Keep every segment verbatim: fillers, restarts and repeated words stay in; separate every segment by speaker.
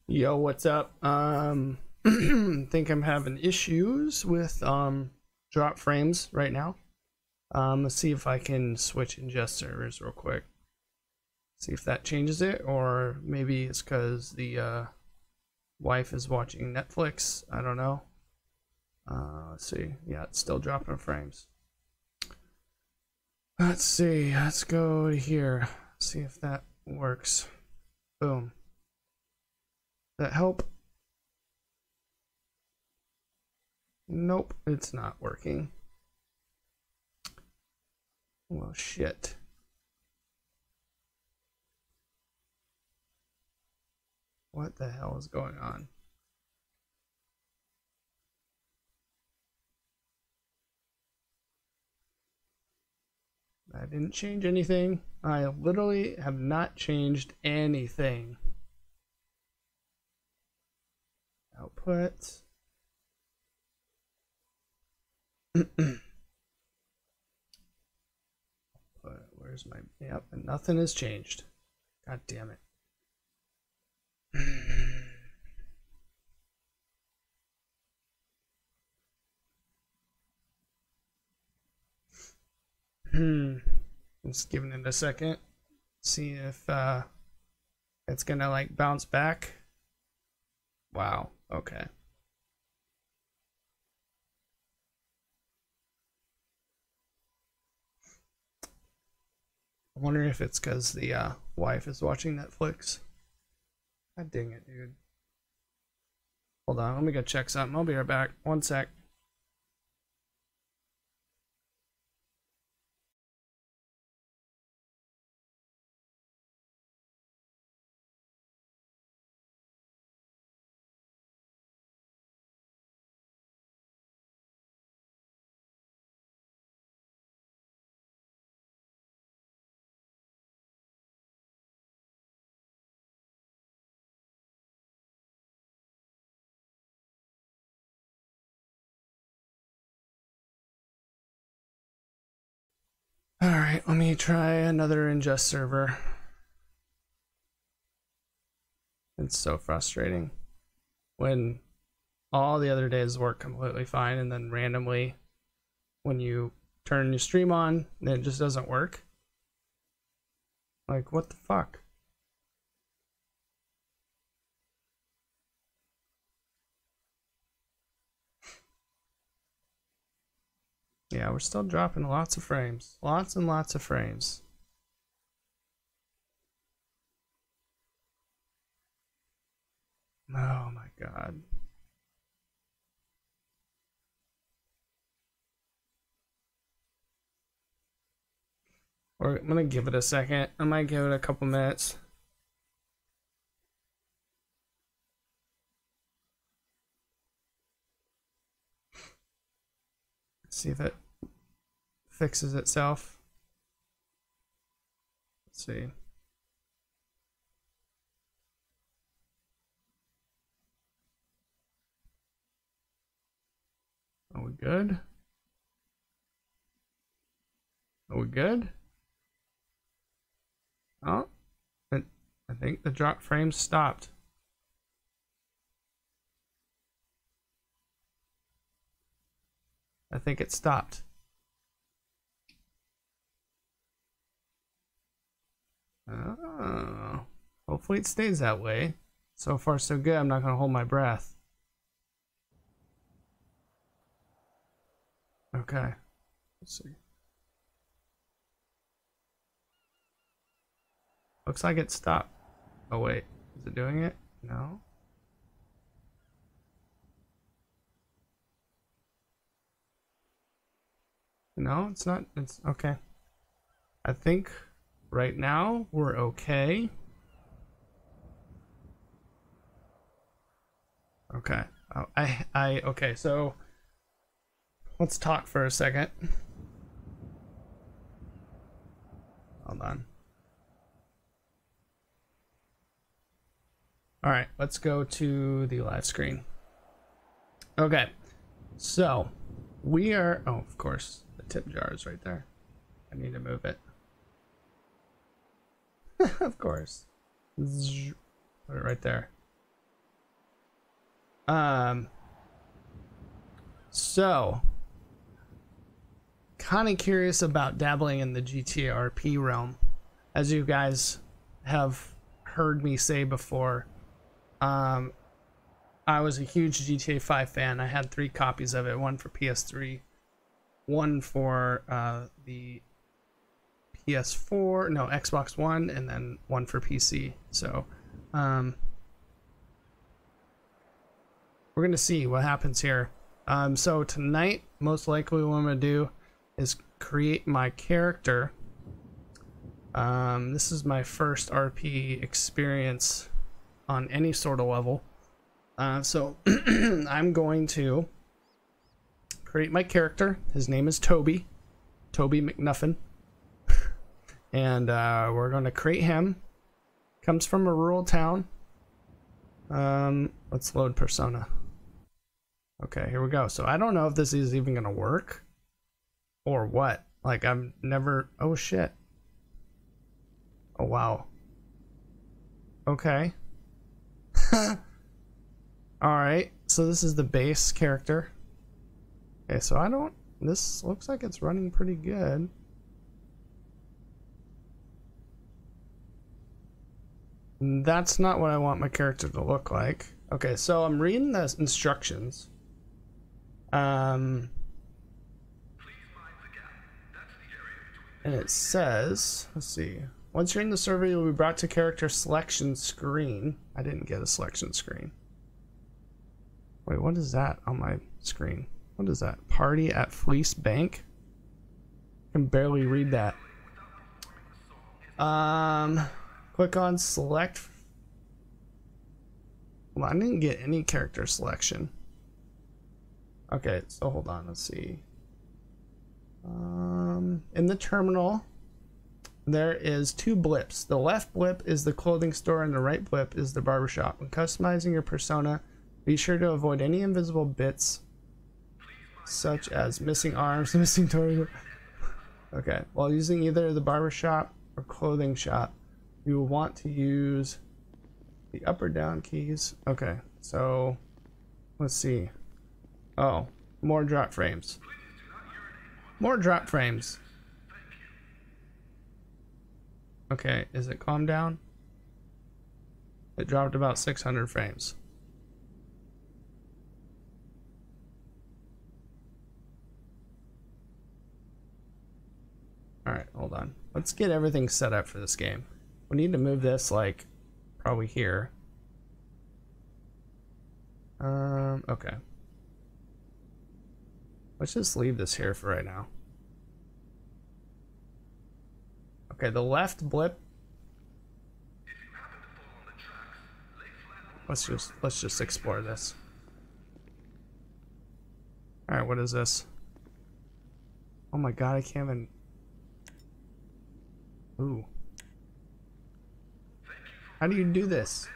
Speaker 1: Yo, what's up? Um, think I'm having issues with um drop frames right now. Um, let's see if I can switch ingest servers real quick. See if that changes it, or maybe it's because the uh, wife is watching Netflix. I don't know. Uh, let's see. Yeah, it's still dropping frames. Let's see. Let's go to here. See if that works. Boom. That help? Nope, it's not working. Well, shit. What the hell is going on? I didn't change anything. I literally have not changed anything. Output. Where's my... Yep, and nothing has changed. God damn it. Hmm. Just giving it a second. See if uh, it's gonna like bounce back. Wow. Okay. I wonder if it's because the uh, wife is watching Netflix. God dang it, dude. Hold on, let me go check something. I'll be right back. One sec. Alright, let me try another ingest server. It's so frustrating when all the other days work completely fine and then randomly when you turn your stream on it just doesn't work. Like, what the fuck? Yeah, we're still dropping lots of frames. Lots and lots of frames. Oh my god. Or I'm gonna give it a second. I might give it a couple minutes. See if it fixes itself. Let's see. Are we good? Are we good? Oh, I think the drop frame stopped. I think it stopped. Oh, hopefully it stays that way. So far so good. I'm not gonna hold my breath. Okay, let's see. Looks like it stopped. Oh wait, is it doing it? No. No, it's not. It's okay. I think right now we're okay. Okay. Oh, I I okay, so let's talk for a second. Hold on. All right, let's go to the live screen. Okay. So, we are oh, of course, the tip jar is right there. I need to move it. Of course. Put it right there. Um, so, kind of curious about dabbling in the G T A R P realm. As you guys have heard me say before, um, I was a huge G T A five fan. I had three copies of it, one for P S three, one for uh, the P S four, no, Xbox One, and then one for P C. So, um, we're going to see what happens here. Um, so tonight, most likely what I'm going to do is create my character. Um, this is my first R P experience on any sort of level. Uh, so I'm going to create my character. His name is Toby. Toby McNuffin. And uh, we're going to create him. Comes from a rural town. Um, let's load persona. Okay, here we go. So I don't know if this is even going to work or what. Like, I've never... Oh, shit. Oh, wow. Okay. Alright, so this is the base character. Okay, so I don't... This looks like it's running pretty good. That's not what I want my character to look like. Okay, so I'm reading the instructions. Um... And it says... Let's see... Once you're in the server, you'll be brought to character selection screen. I didn't get a selection screen. Wait, what is that on my screen? What is that? Party at Fleece Bank? I can barely read that. Um, click on select. Well, I didn't get any character selection. Okay, so hold on, let's see. Um, in the terminal, there is two blips. The left blip is the clothing store and the right blip is the barbershop. When customizing your persona, be sure to avoid any invisible bits such as missing arms, missing toes. Okay, while using either the barbershop or clothing shop, you will want to use the up or down keys. Okay, so let's see. Oh, more drop frames. More drop frames. Okay, is it calmed down? It dropped about six hundred frames. Alright, hold on. Let's get everything set up for this game. We need to move this, like, probably here. Um, okay. Let's just leave this here for right now. Okay, the left blip. Let's just let's just explore this. All right, what is this? Oh my god, I can't even. Ooh. How do you do this?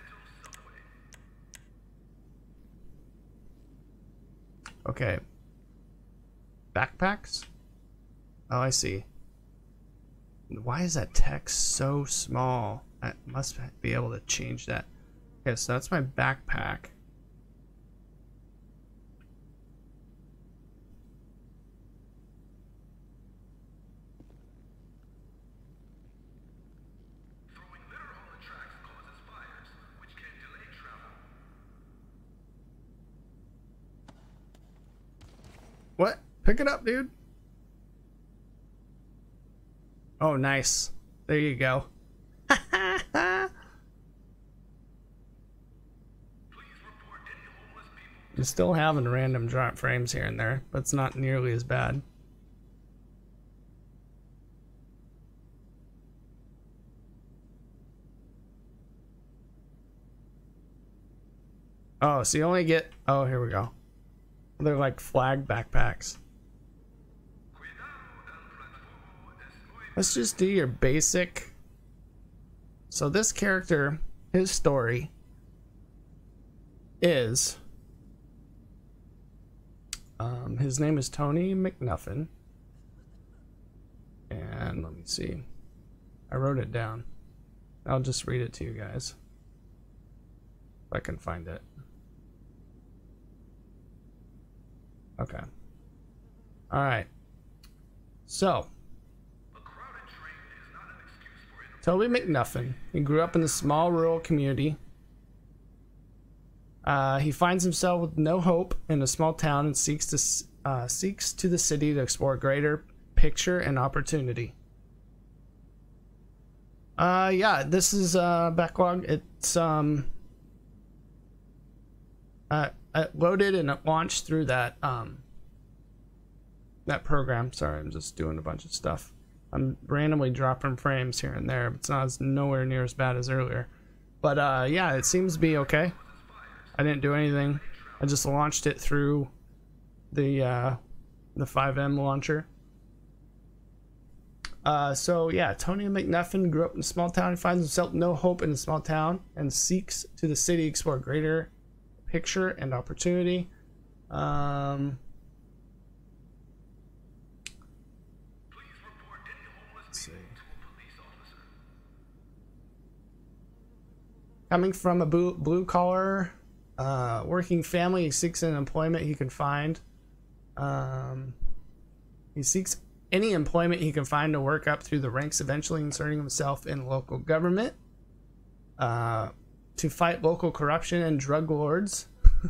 Speaker 1: Okay. Backpacks? Oh, I see. Why is that text so small? I must be able to change that. Okay, so that's my backpack.
Speaker 2: Throwing litter on the tracks causes fires, which can delay travel.
Speaker 1: What? Pick it up, dude. Oh, nice. There you go. I'm still having random drop frames here and there, but it's not nearly as bad. Oh, so you only get... Oh, here we go. They're like flag backpacks. Let's just do your basic. So this character, his story is, um, his name is Toby McNuffin, and let me see, I wrote it down. I'll just read it to you guys if I can find it. Okay. All right. So, Toby McNuffin. He grew up in a small rural community. Uh, he finds himself with no hope in a small town and seeks to uh, seeks to the city to explore greater picture and opportunity. Uh, yeah, this is uh backlog. It's um uh it loaded and it launched through that um that program. Sorry, I'm just doing a bunch of stuff. I'm randomly dropping frames here and there, but it's not as nowhere near as bad as earlier. But uh, yeah, it seems to be okay. I didn't do anything. I just launched it through the uh, the five M launcher. Uh, so yeah, Tony McNuffin grew up in a small town. He finds himself no hope in a small town and seeks to the city to explore greater picture and opportunity. Um, let's see. Coming from a blue, blue collar uh, working family, he seeks an employment he can find. Um, he seeks any employment he can find to work up through the ranks, eventually inserting himself in local government uh, to fight local corruption and drug lords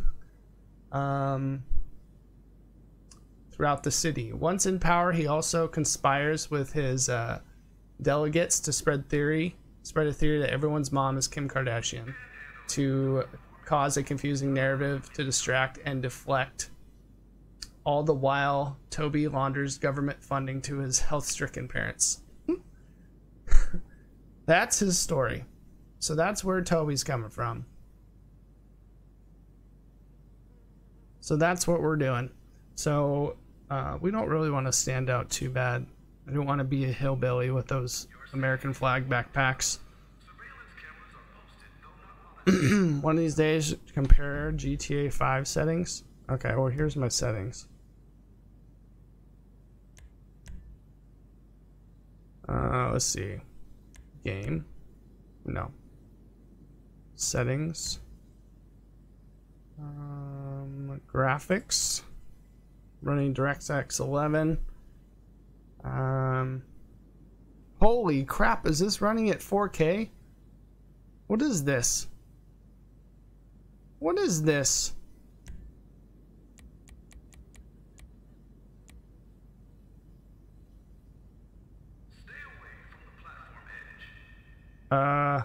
Speaker 1: um, throughout the city. Once in power, he also conspires with his uh, delegates to spread theory, spread a theory that everyone's mom is Kim Kardashian, to cause a confusing narrative to distract and deflect. All the while, Toby launders government funding to his health-stricken parents. That's his story. So that's where Toby's coming from. So that's what we're doing. So uh, we don't really want to stand out too bad. I don't want to be a hillbilly with those American flag backpacks. One of these days, compare G T A five settings. Okay, well, here's my settings. Uh, let's see. Game. No. Settings. Um, graphics. Running DirectX eleven. Um, holy crap, is this running at four K? What is this? What is this?
Speaker 2: Stay away from the platform edge.
Speaker 1: Uh...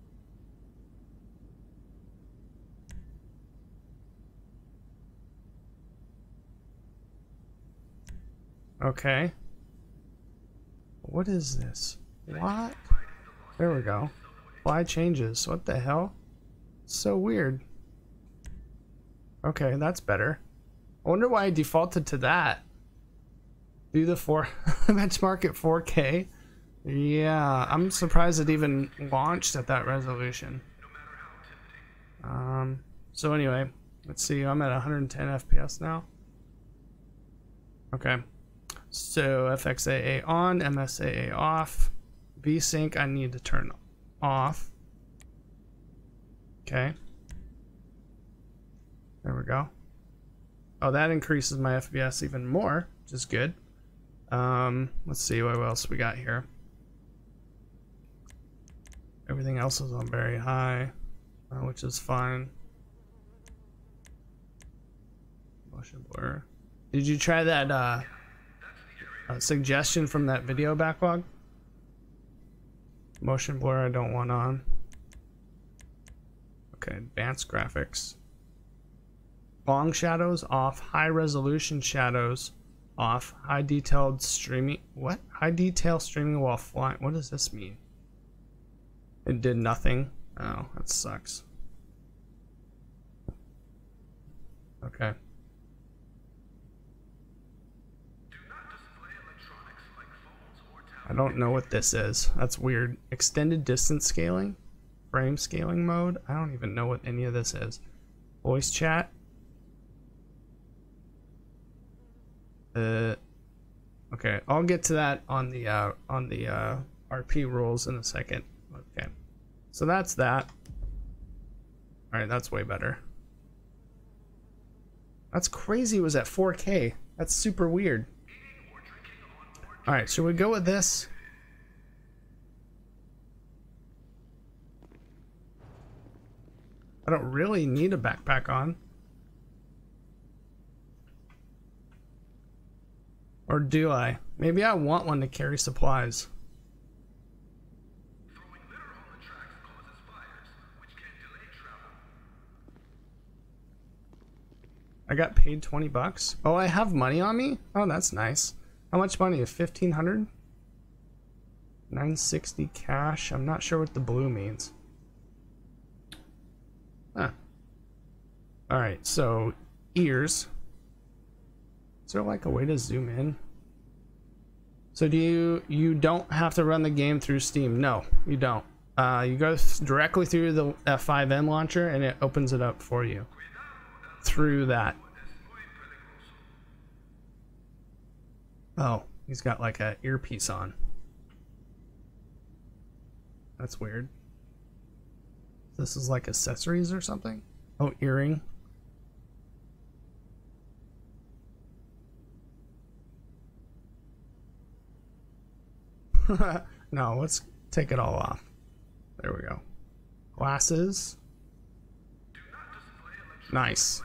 Speaker 1: Okay. What is this? What? There we go. Fly changes. What the hell? So weird. Okay, that's better. I wonder why I defaulted to that. Do the four benchmark at four K. Yeah, I'm surprised it even launched at that resolution. Um. So anyway, let's see. I'm at one hundred ten F P S now. Okay. So F X A A on, M S A A off, V-Sync I need to turn off. Okay. There we go. Oh, that increases my F P S even more, which is good. Um, let's see what else we got here. Everything else is on very high, uh, which is fine. Motion blur. Did you try that uh, uh, suggestion from that video backlog? Motion blur I don't want on. Okay, advanced graphics. Long shadows off, high resolution shadows off, high detailed streaming. What? High detail streaming while flying. What does this mean? It did nothing. Oh, that sucks. Okay. I don't know what this is. That's weird. Extended distance scaling? Frame scaling mode? I don't even know what any of this is. Voice chat? Uh, okay, I'll get to that on the uh, on the uh, R P rules in a second. Okay, so that's that. All right, that's way better. That's crazy. It was at four K. That's super weird. All right, should we go with this? I don't really need a backpack on. Or do I? Maybe I want one to carry supplies.
Speaker 2: Throwing litter on the tracks causes fires, which can delay travel.
Speaker 1: I got paid twenty bucks. Oh, I have money on me? Oh, that's nice. How much money? fifteen hundred? nine sixty cash. I'm not sure what the blue means. Huh. Alright, so ears. Is there like a way to zoom in? So do you you don't have to run the game through Steam? No, you don't. Uh, you go th directly through the F five N launcher and it opens it up for you through that. Oh, he's got like a earpiece on. That's weird. This is like accessories or something? Oh, earring. No, let's take it all off. There we go. Glasses. Nice.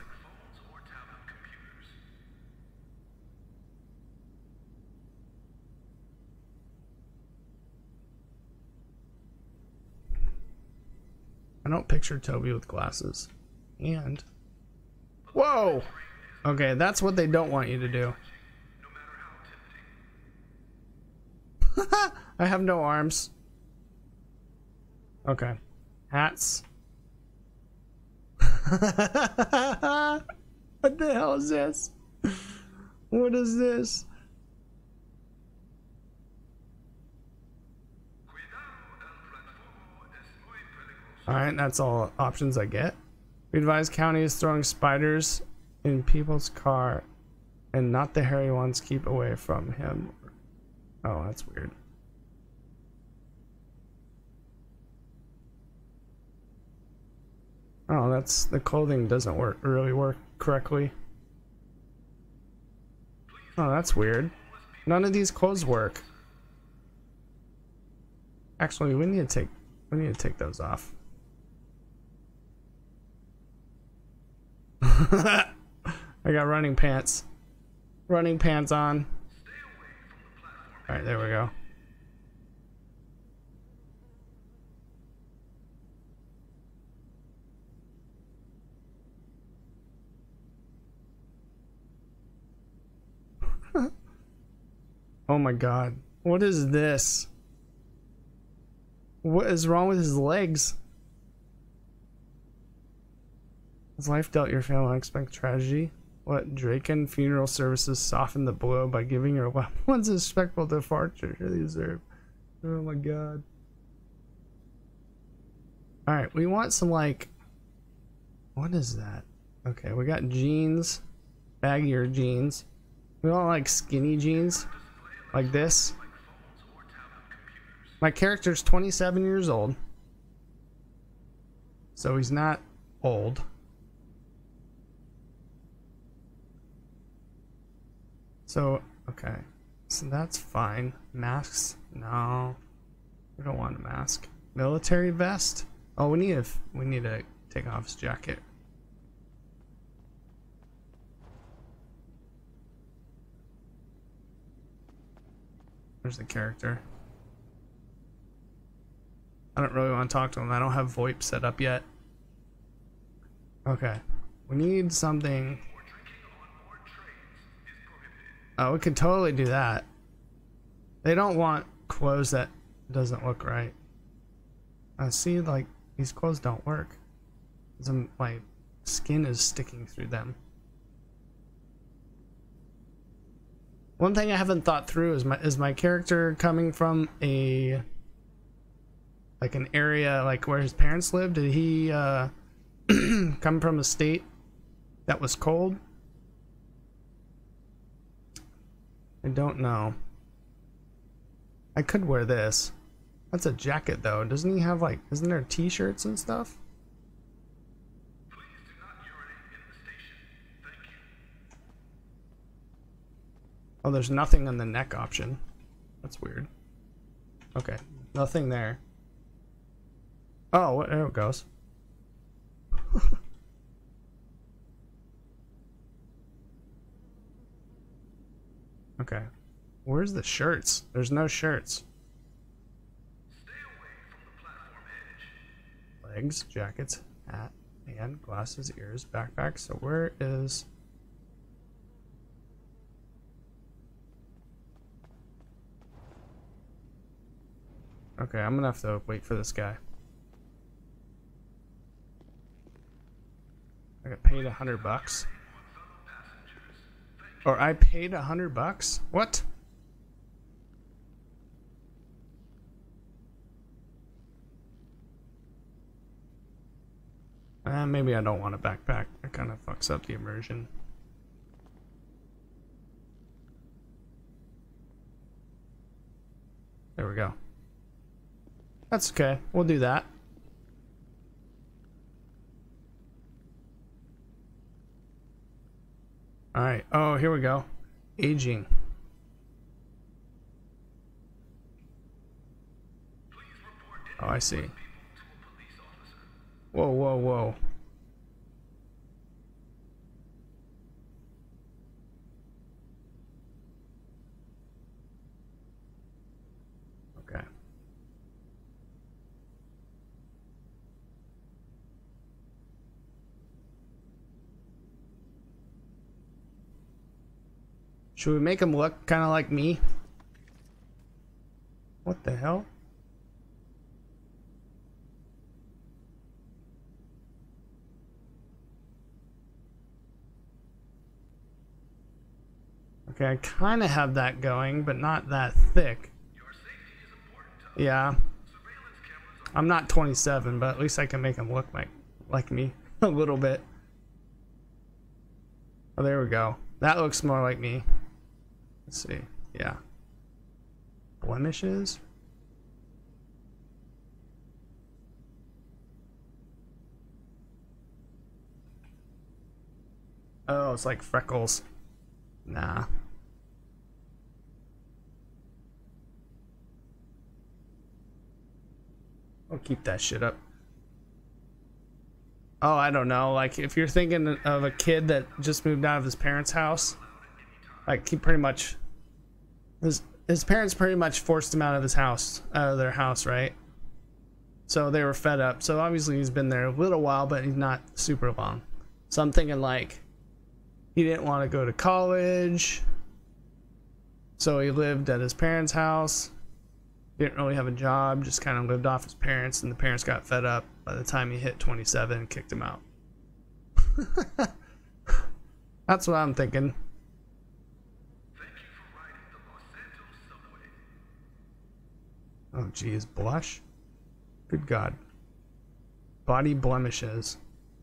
Speaker 1: I don't picture Toby with glasses. And whoa! Okay, that's what they don't want you to do. I have no arms. Okay. Hats. What the hell is this? What is this? Alright, that's all options I get. We advise County is throwing spiders in people's car and not the hairy ones. Keep away from him. Oh, that's weird. Oh, that's the clothing doesn't work really work correctly. Oh, that's weird. None of these clothes work. Actually, we need to take we need to take those off. I got running pants. Running pants on. Alright, there we go. Oh my god. What is this? What is wrong with his legs? Has life dealt your family unexpected tragedy? What Draken funeral services soften the blow by giving your loved ones a respectful departure they deserve. Oh my god. Alright, we want some like... What is that? Okay, we got jeans. Baggier jeans. We want like skinny jeans. Like this. My character's twenty-seven years old. So he's not old. So, okay. So that's fine. Masks? No. We don't want a mask. Military vest? Oh, we need to, we need to take off his jacket. There's the character. I don't really want to talk to him. I don't have VoIP set up yet. Okay. We need something. Oh, we could totally do that. They don't want clothes that doesn't look right. I see, like, these clothes don't work. Some, my skin is sticking through them. One thing I haven't thought through is my is my character coming from a like an area like where his parents lived? Did he uh, come from a state that was cold? I don't know. I could wear this. That's a jacket though. Doesn't he have like, isn't there t-shirts and stuff?
Speaker 2: Please do not urinate in the station. Thank you.
Speaker 1: Oh, there's nothing on the neck option. That's weird. Okay, nothing there. Oh, what? There it goes. Okay. Where's the shirts? There's no shirts.
Speaker 2: Stay away from the platform edge.
Speaker 1: Legs, jackets, hat, and glasses, ears, backpack. So where is... Okay, I'm gonna have to wait for this guy. I got paid a hundred bucks. Or I paid a hundred bucks? What? Uh, maybe I don't want a backpack. It kind of fucks up the immersion. There we go. That's okay. We'll do that. Alright. Oh, here we go. Aging. Oh, I see. Whoa, whoa, whoa. Okay. Should we make him look kind of like me? What the hell? Okay, I kind of have that going, but not that thick.
Speaker 2: Your safety is important to us.
Speaker 1: Yeah.
Speaker 2: Surveillance cameras are
Speaker 1: I'm not twenty-seven, but at least I can make him look like like me a little bit. Oh, there we go. That looks more like me. Let's see. Yeah. Blemishes? Oh, it's like freckles. Nah. I'll keep that shit up. Oh, I don't know. Like, if you're thinking of a kid that just moved out of his parents' house, like, he pretty much... His, his parents pretty much forced him out of his house, out of their house, right? So they were fed up. So obviously he's been there a little while, but he's not super long. So I'm thinking, like, he didn't want to go to college, so he lived at his parents' house. Didn't really have a job, just kind of lived off his parents, and the parents got fed up by the time he hit twenty-seven and kicked him out. That's what I'm thinking.
Speaker 2: Thank you for riding the Los Santos subway.
Speaker 1: Oh geez, blush? Good God. Body blemishes.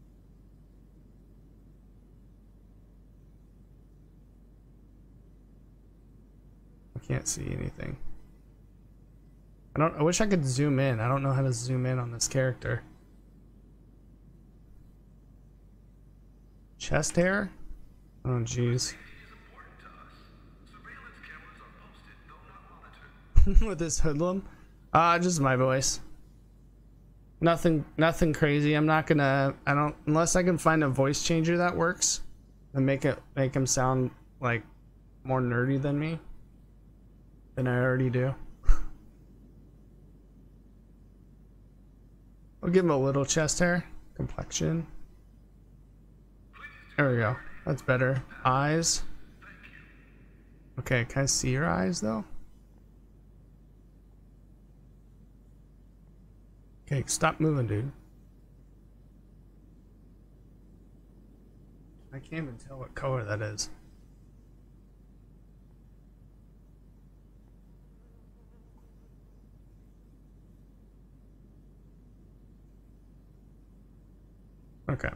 Speaker 1: I can't see anything. I don't I wish I could zoom in. I don't know how to zoom in on this character. Chest hair? Oh jeez. With this hoodlum? Uh just my voice. Nothing nothing crazy. I'm not gonna I don't unless I can find a voice changer that works and make it make him sound like more nerdy than me. Than I already do. I'll give him a little chest hair. Complexion. There we go. That's better. Eyes. Okay, can I see your eyes though? Okay, stop moving, dude. I can't even tell what color that is. Okay.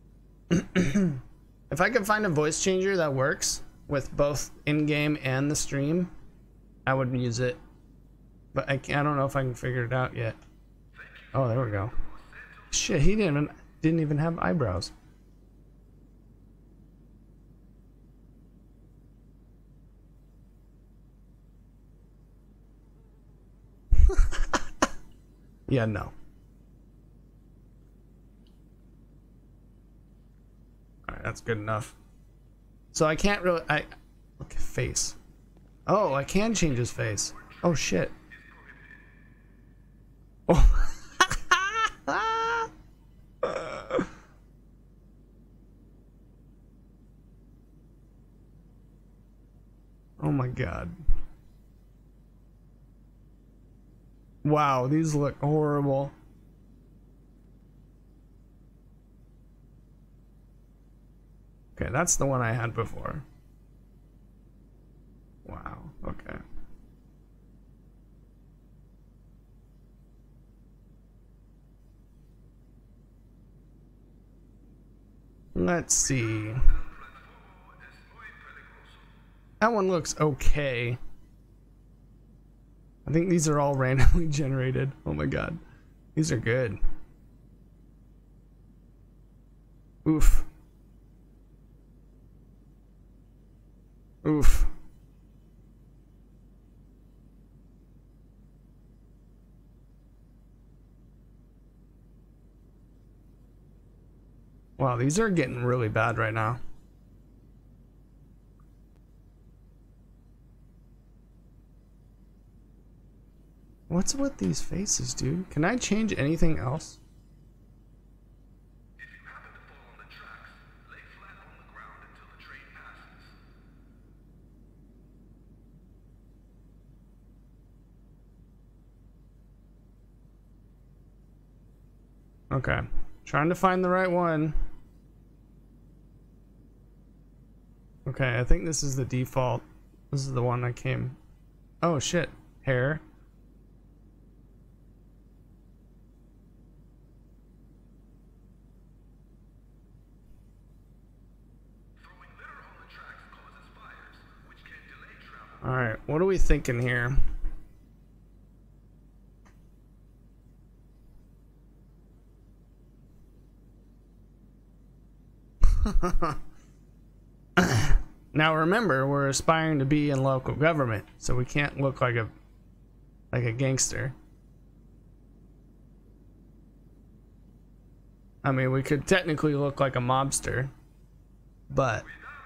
Speaker 1: If I could find a voice changer that works with both in-game and the stream, I would use it. But I, can't, I don't know if I can figure it out yet. Oh, there we go. Shit, he didn't even, didn't even have eyebrows. Yeah, no. Alright, that's good enough. So I can't really... I... Okay, face. Oh, I can change his face. Oh, shit. Oh. Oh my god. Wow, these look horrible. Okay, that's the one I had before. Wow, okay. Let's see. That one looks okay. I think these are all randomly generated. Oh my god. These are good. Oof. Oof. Wow, these are getting really bad right now. What's with these faces, dude? Can I change anything else?
Speaker 2: If you happen to fall on the tracks, lay flat on the ground until the train passes.
Speaker 1: Okay. Trying to find the right one. Okay, I think this is the default. This is the one that came. Oh shit. Hair.
Speaker 2: Throwing litter on the tracks causes fires, which can delay travel.
Speaker 1: Alright, what are we thinking here? Now remember, we're aspiring to be in local government, so we can't look like a like a gangster. I mean, we could technically look like a mobster, but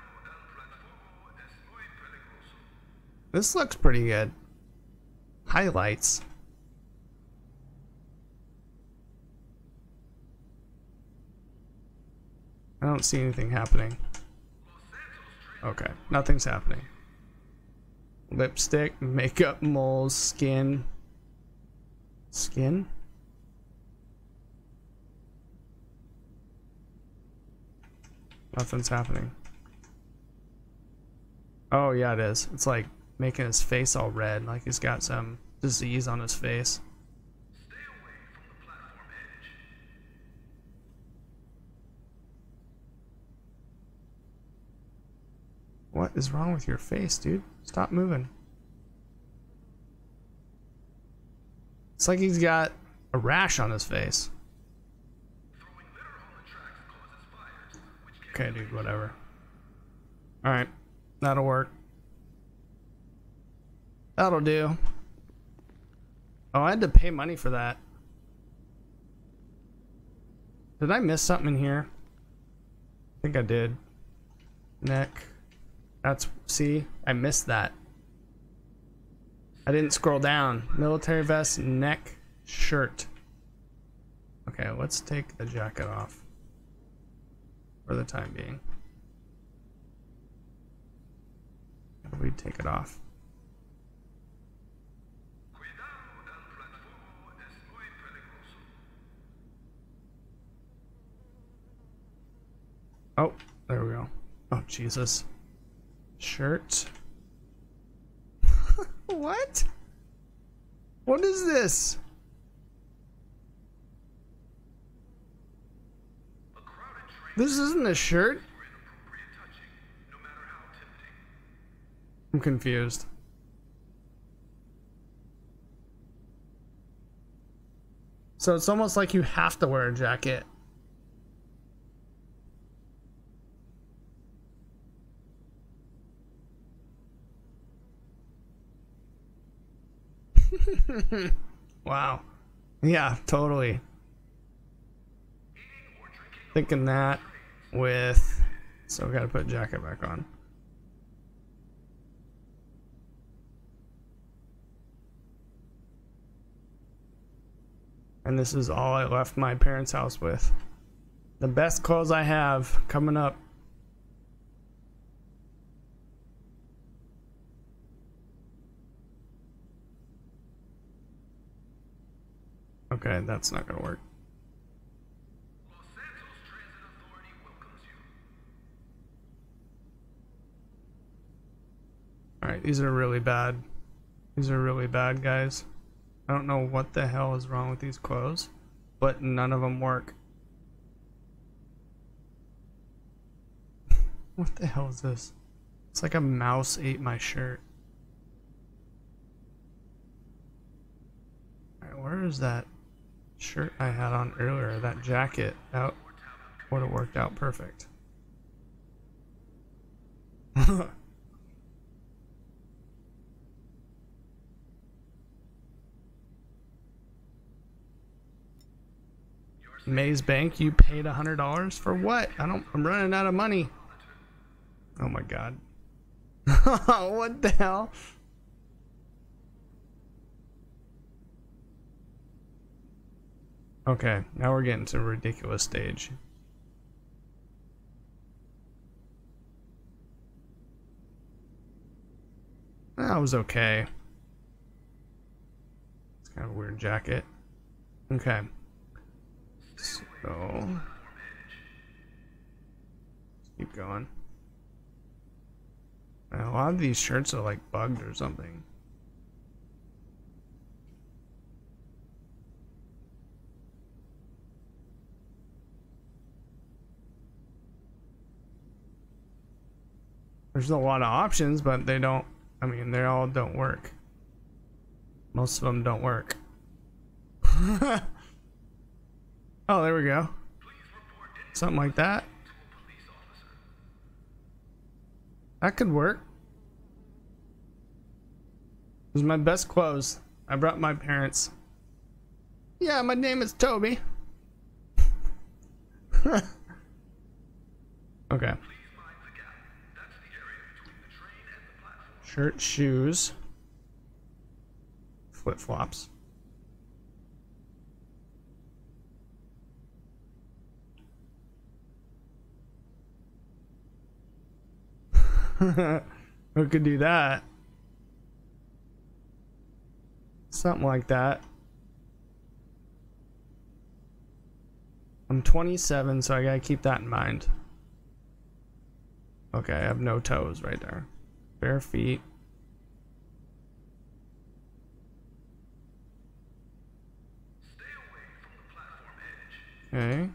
Speaker 1: this looks pretty good. Highlights. I don't see anything happening. Okay, nothing's happening. Lipstick, makeup, moles, skin. Skin? Nothing's happening. Oh yeah, it is. It's like making his face all red, like he's got some disease on his face.
Speaker 2: Stay away from the platform edge.
Speaker 1: What is wrong with your face, dude? Stop moving. It's like he's got a rash on his face.
Speaker 2: Throwing litter on the tracks causes fires, which can
Speaker 1: Okay, dude, whatever. Alright, that'll work. That'll do. Oh, I had to pay money for that. Did I miss something in here? I think I did. Neck. That's, see, I missed that. I didn't scroll down. Military vest, neck, shirt. Okay, let's take the jacket off for the time being. How do we take it off? Oh, there we go. Oh, Jesus. Shirt. What? What is this? This isn't a shirt? I'm confused. So it's almost like you have to wear a jacket. Wow. Yeah, totally. Thinking that with, so we gotta put jacket back on. And this is all I left my parents' house with. The best clothes I have coming up. Okay, that's not gonna work.
Speaker 2: Los Santos Transit Authority welcomes you.
Speaker 1: Alright, these are really bad. These are really bad, guys. I don't know what the hell is wrong with these clothes, but none of them work. What the hell is this? It's like a mouse ate my shirt. Alright, where is that shirt I had on earlier? That jacket. That would have worked out perfect. Maze Bank, you paid a hundred dollars for what? I don't. I'm running out of money. Oh my god. What the hell? Okay, now we're getting to a ridiculous stage. That was okay. It's kind of a weird jacket. Okay. So, keep going. A lot of these shirts are like bugged or something. There's a lot of options, but they don't, I mean, they all don't work. Most of them don't work. Oh, there we go. Something like that. That could work. This is my best clothes. I brought my parents. Yeah, my name is Toby. Okay. Shirt, shoes, flip-flops. We could do that. Something like that. I'm twenty-seven, so I gotta keep that in mind. Okay, I have no toes right there. Bare feet.
Speaker 2: Stay away from the platform edge.
Speaker 1: Okay.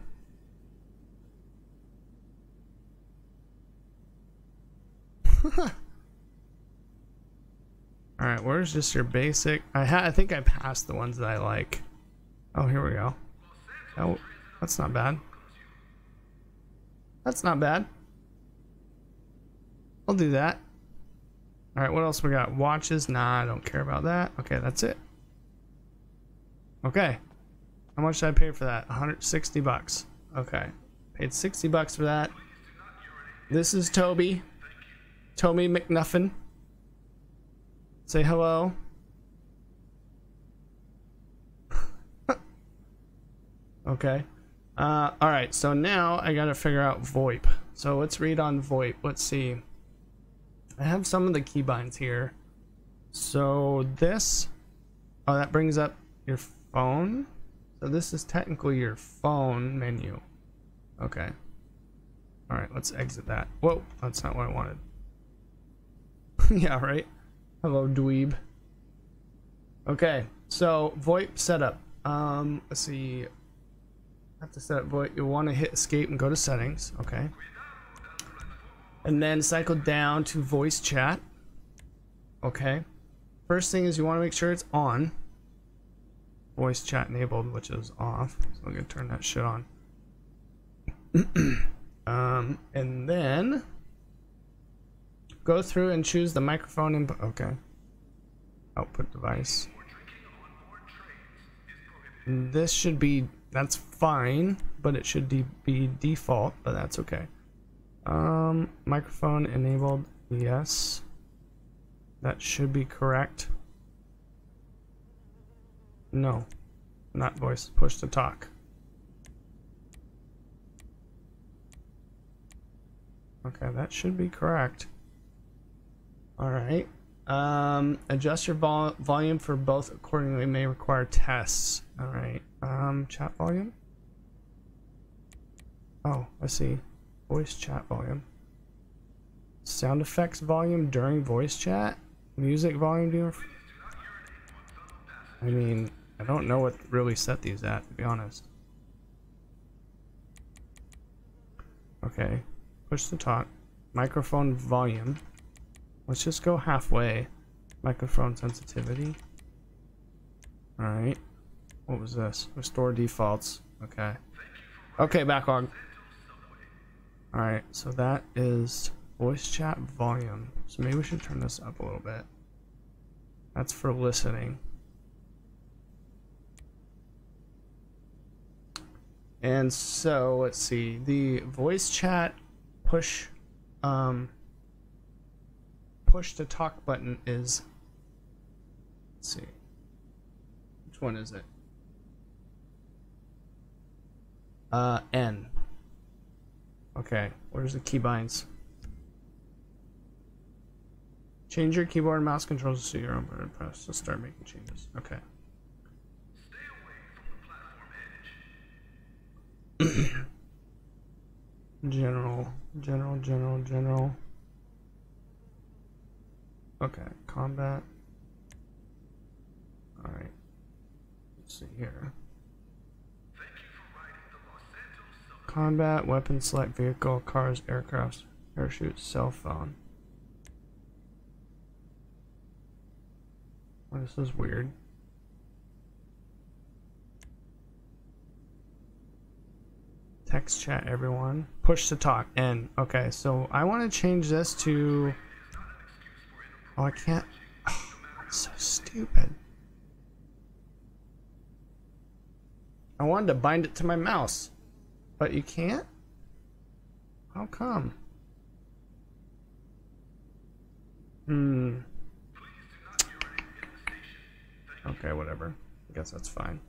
Speaker 1: Alright, where's just your basic? I ha I think I passed the ones that I like. Oh, here we go. Oh, that's not bad. That's not bad. I'll do that. Alright, what else we got? Watches? Nah, I don't care about that. Okay, that's it. Okay. How much did I pay for that? one hundred sixty bucks. Okay. Paid sixty bucks for that. This is Toby. Toby McNuffin. Say hello. Okay. Uh, Alright, so now I gotta figure out VoIP. So let's read on VoIP. Let's see. I have some of the keybinds here. So this, oh, that brings up your phone. So this is technically your phone menu. Okay. Alright, let's exit that. Whoa, that's not what I wanted. Yeah, right? Hello, dweeb. Okay, so VoIP setup. Um, let's see. I have to set up VoIP. You'll want to hit escape and go to settings. Okay. And then cycle down to voice chat. Okay. First thing is you want to make sure it's on. Voice chat enabled, which is off. So I'm gonna turn that shit on. um, and then go through and choose the microphone input. Okay. Output device. This should be, that's fine, but it should de be default, but that's okay. Um, microphone enabled, yes. That should be correct. No, not voice, push to talk. Okay, that should be correct. All right. Um, adjust your vol volume for both accordingly may require tests. All right. Um, chat volume. Oh, I see. Voice chat volume. Sound effects volume during voice chat. Music volume during. I mean, I don't know what really set these at, to be honest. Okay. Push to talk. Microphone volume. Let's just go halfway. Microphone sensitivity. Alright. What was this? Restore defaults. Okay. Okay, backlog. Alright, so that is voice chat volume. So maybe we should turn this up a little bit. That's for listening. And so, let's see. The voice chat push um push to talk button is, let's see, which one is it? Uh N. Okay, where's the keybinds? Change your keyboard and mouse controls to suit your own button press to start making changes. Okay.
Speaker 2: Stay away from the platform edge.
Speaker 1: General, general, general, general. Okay, combat. Alright. Let's see here.
Speaker 2: Thank you for riding the Los Santos subway.
Speaker 1: Combat, weapon, select vehicle, cars, aircrafts, parachute, cell phone. Oh, this is weird. Text chat, everyone. Push to talk, N. Okay, so I want to change this to... Oh, I can't... Oh, it's so stupid. I wanted to bind it to my mouse, but you can't? How come? Hmm. Okay, whatever. I guess that's fine.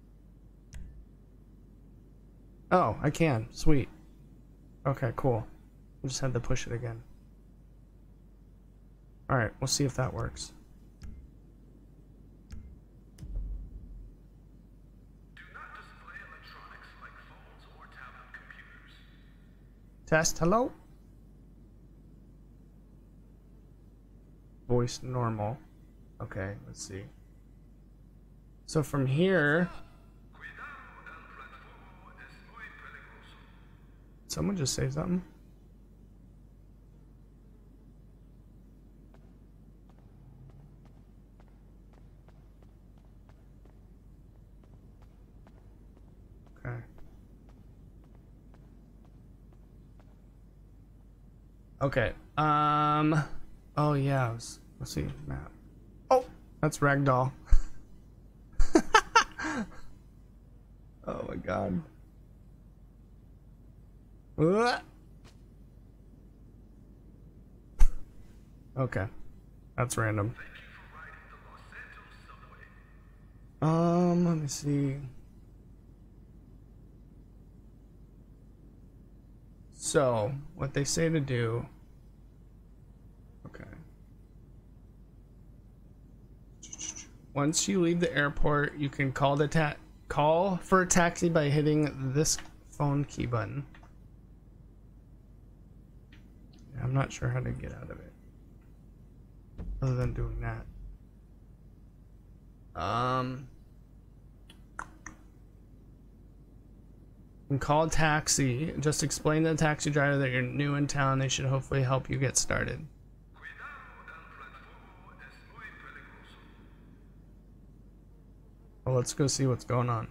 Speaker 1: Oh, I can. Sweet. Okay, cool. I just had to push it again. Alright, we'll see if that works.
Speaker 2: Do not display electronics like phones or tablet computers.
Speaker 1: Test, hello? Voice normal. Okay, let's see. So from here... Someone just say something? Okay. Okay. Um. Oh yeah. Let's, let's see map. Oh, that's Ragdoll. Oh my god. Uh. Okay, that's random. Um, let me see. So, what they say to do. Okay. Once you leave the airport, you can call the ta call for a taxi by hitting this phone key button. I'm not sure how to get out of it other than doing that. Um, and call a taxi. Just explain to the taxi driver that you're new in town. They should hopefully help you get started. Well, let's go see what's going on.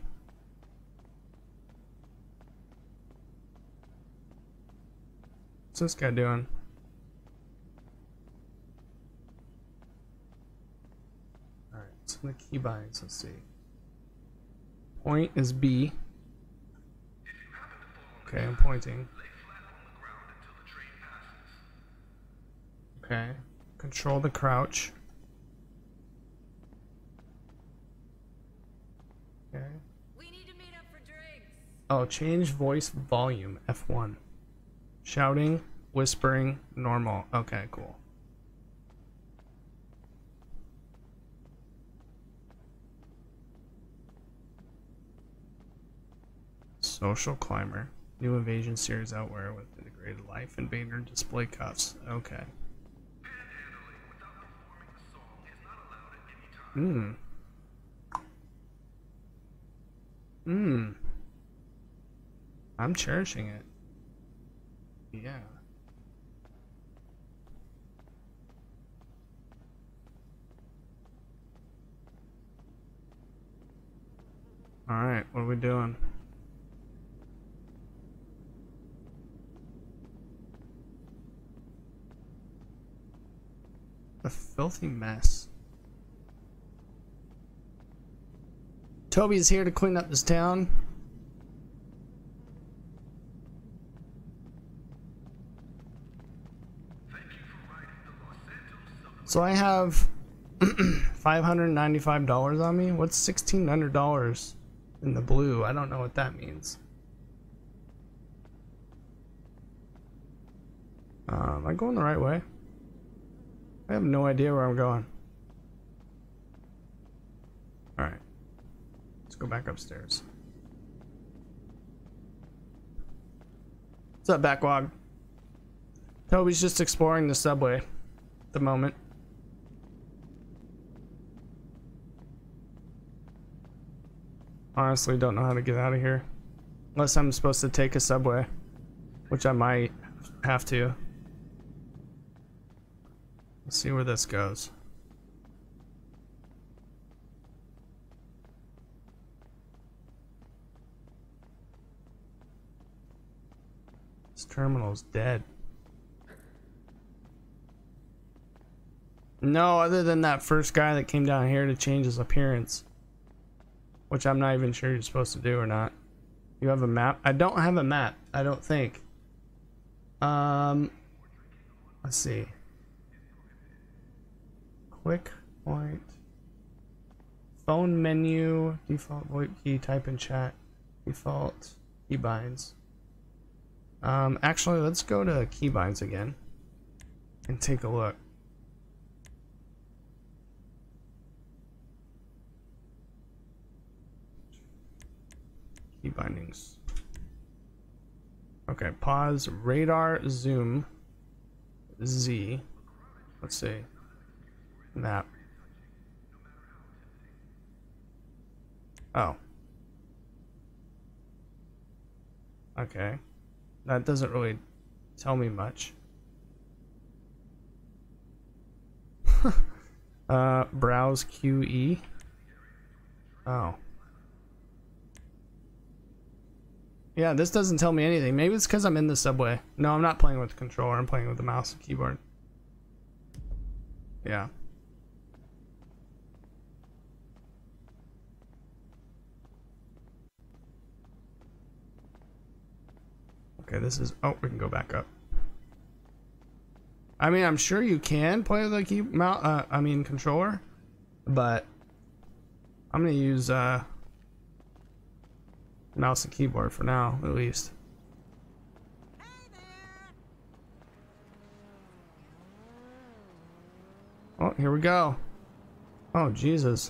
Speaker 1: What's this guy doing? Alright, so the keybinds, let's see. Point is B. Okay, I'm pointing. Okay. Control the crouch. Okay.
Speaker 3: We need to meet up for drinks.
Speaker 1: Oh, change voice volume. F one. Shouting, whispering, normal. Okay, cool. Social climber. New invasion series outwear with integrated life invader display cuffs. Okay. Hmm. Hmm. I'm cherishing it. Yeah. Alright, what are we doing? A filthy mess. Toby's here to clean up this town. So I have five hundred ninety-five dollars on me. What's sixteen hundred dollars in the blue? I don't know what that means. Uh, am I going the right way? I have no idea where I'm going. Alright. Let's go back upstairs. What's up, Backwog? Toby's just exploring the subway at the moment. Honestly, don't know how to get out of here. Unless I'm supposed to take a subway. Which I might have to. Let's see where this goes. This terminal's dead. No, other than that first guy that came down here to change his appearance. Which I'm not even sure you're supposed to do or not. You have a map? I don't have a map, I don't think. Um, let's see. Quick point. Phone menu. Default VoIP key. Type in chat. Default keybinds. Um, actually, let's go to keybinds again and take a look. Key bindings. Okay, pause. Radar zoom. Z. Let's see. Map. Oh. Okay. That doesn't really tell me much. uh, browse Q E. Oh. Yeah, this doesn't tell me anything. Maybe it's because I'm in the subway. No, I'm not playing with the controller. I'm playing with the mouse and keyboard. Yeah. Okay, this is... Oh, we can go back up. I mean, I'm sure you can play with the key... Mount, uh, I mean, controller. But... I'm going to use, uh... mouse and keyboard for now, at least. Oh, here we go. Oh, Jesus.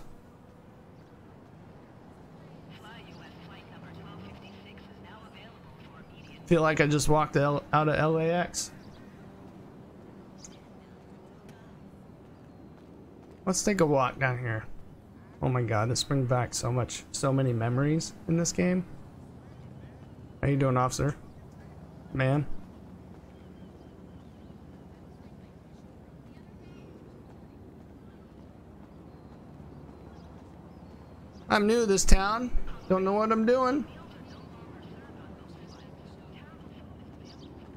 Speaker 1: Feel like I just walked out of L A X. Let's take a walk down here. Oh my god, this brings back so much, so many memories in this game. How you doing, officer? Man. I'm new to this town. Don't know what I'm doing.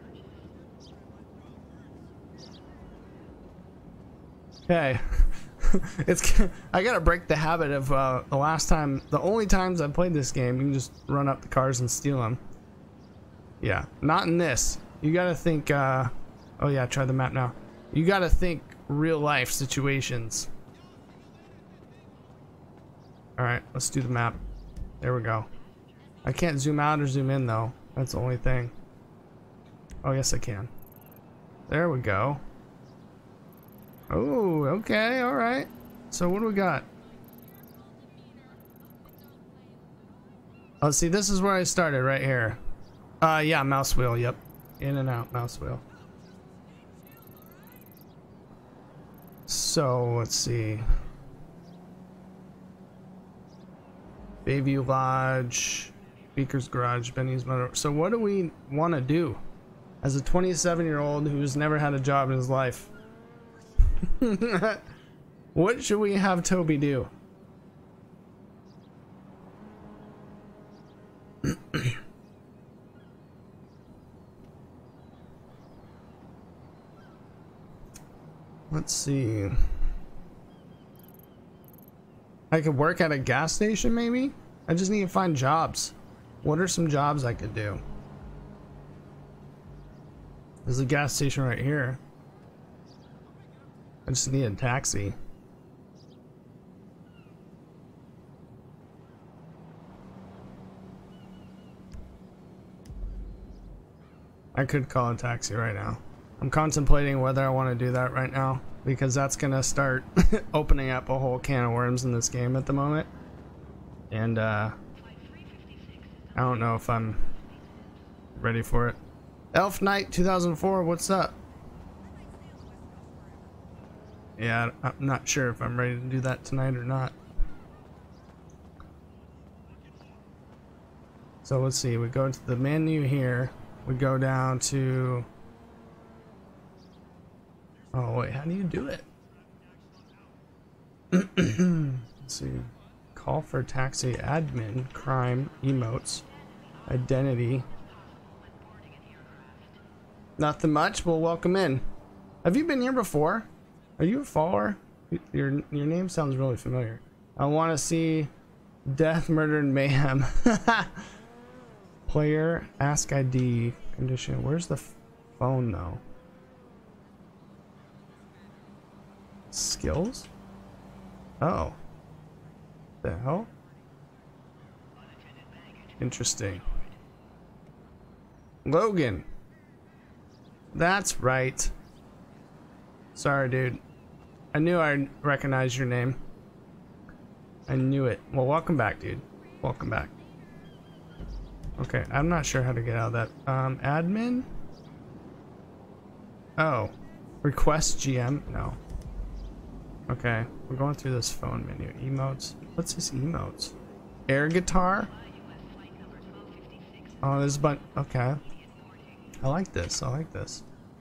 Speaker 1: Okay. it's I gotta break the habit of uh, the last time, the only times I played this game, you can just run up the cars and steal them. Yeah, not in this. You gotta think. Uh, oh yeah, try the map now. You gotta think real life situations. All right, let's do the map. There we go. I can't zoom out or zoom in though. That's the only thing. Oh yes, I can. There we go. Oh, okay, all right. So what do we got? Oh, see, this is where I started, right here. Uh, yeah, mouse wheel, yep. In and out, mouse wheel. So, let's see. Bayview Lodge, Beaker's Garage, Benny's Motor. So what do we want to do? As a twenty-seven-year-old who's never had a job in his life. What should we have Toby do? Let's see. I could work at a gas station maybe? I just need to find jobs. What are some jobs I could do? There's a gas station right here. I just need a taxi. I could call a taxi right now. I'm contemplating whether I want to do that right now, because that's gonna start opening up a whole can of worms in this game at the moment. And uh, I don't know if I'm ready for it. Elf Knight two thousand four, what's up? Yeah, I'm not sure if I'm ready to do that tonight or not. So let's see, we go to the menu here. We go down to... Oh wait, how do you do it? Let's see. Call for taxi, admin, crime, emotes, identity. Nothing much. Well, welcome in. Have you been here before? Are you a follower? Your your name sounds really familiar. I want to see death, murder, and mayhem. Player, ask I D, condition. Where's the phone though? Skills? Oh. The hell? Interesting. Logan. That's right. Sorry, dude. I knew I'd recognize your name. I knew it. Well, welcome back, dude. Welcome back. Okay, I'm not sure how to get out of that. Um, admin? Oh. Request G M? No. Okay, we're going through this phone menu. Emotes. What's this emotes? Air guitar? Oh, there's a bunch. Okay. I like this. I like this.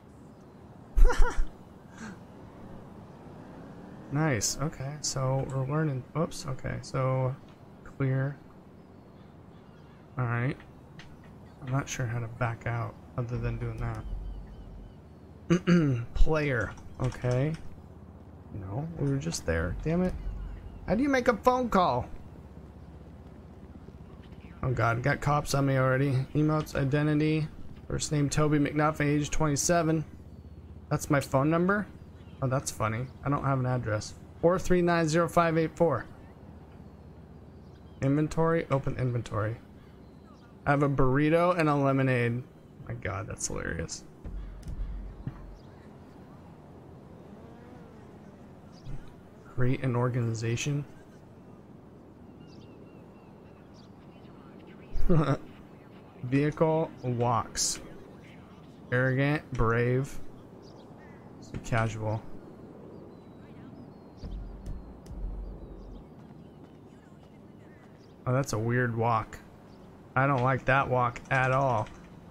Speaker 1: Nice. Okay, so we're learning. Oops. Okay, so clear. All right. I'm not sure how to back out other than doing that. Player. Okay. No, we were just there. Damn it. How do you make a phone call? Oh god, got cops on me already. Emotes, identity. First name Toby McNuffin, age twenty-seven. That's my phone number? Oh, that's funny. I don't have an address. four three nine zero five eight four. Inventory, open inventory. I have a burrito and a lemonade. My god, that's hilarious. Create an organization. Vehicle walks. Arrogant, brave, so casual. Oh, that's a weird walk. I don't like that walk at all.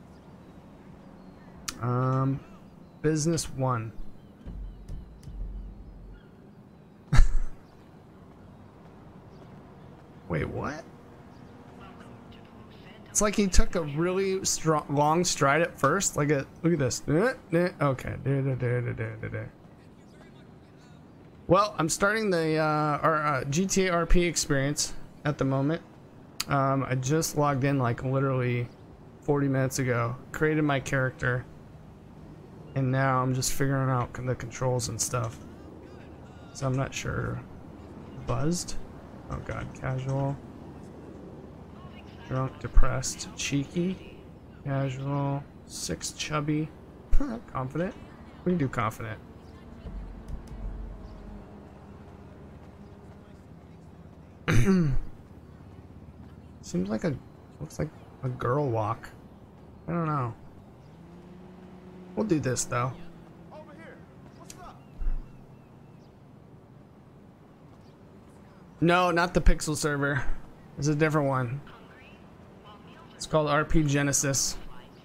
Speaker 1: Um, business one. Wait, what? It's like he took a really strong, long stride at first. Like a look at this. Okay. Well, I'm starting the uh, our, uh, G T A R P experience at the moment. Um, I just logged in like literally forty minutes ago, created my character, and now I'm just figuring out the controls and stuff. So I'm not sure. Buzzed? Oh god, casual. Drunk, depressed, cheeky, casual, six, chubby, confident. We can do confident. Seems like a looks like a girl walk. I don't know. We'll do this though.
Speaker 2: Over here. What's up?
Speaker 1: No, not the Pixel server. It's a different one. It's called R P Genesis.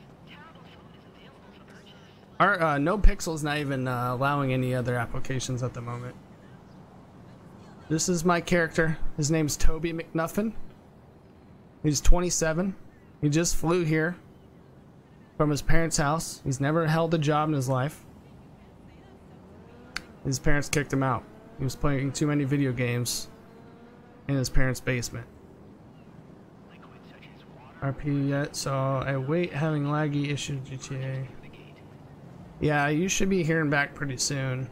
Speaker 1: Our uh, no Pixel's not even uh, allowing any other applications at the moment. This is my character. His name's Toby McNuffin. He's twenty-seven. He just flew here from his parents' house. He's never held a job in his life. His parents kicked him out. He was playing too many video games in his parents' basement. R P yet, so I wait having laggy issues G T A. Yeah, you should be hearing back pretty soon.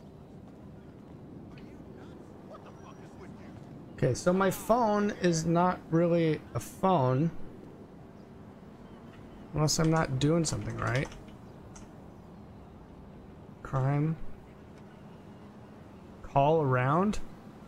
Speaker 1: Okay, so my phone is not really a phone unless I'm not doing something right. Crime. Call around.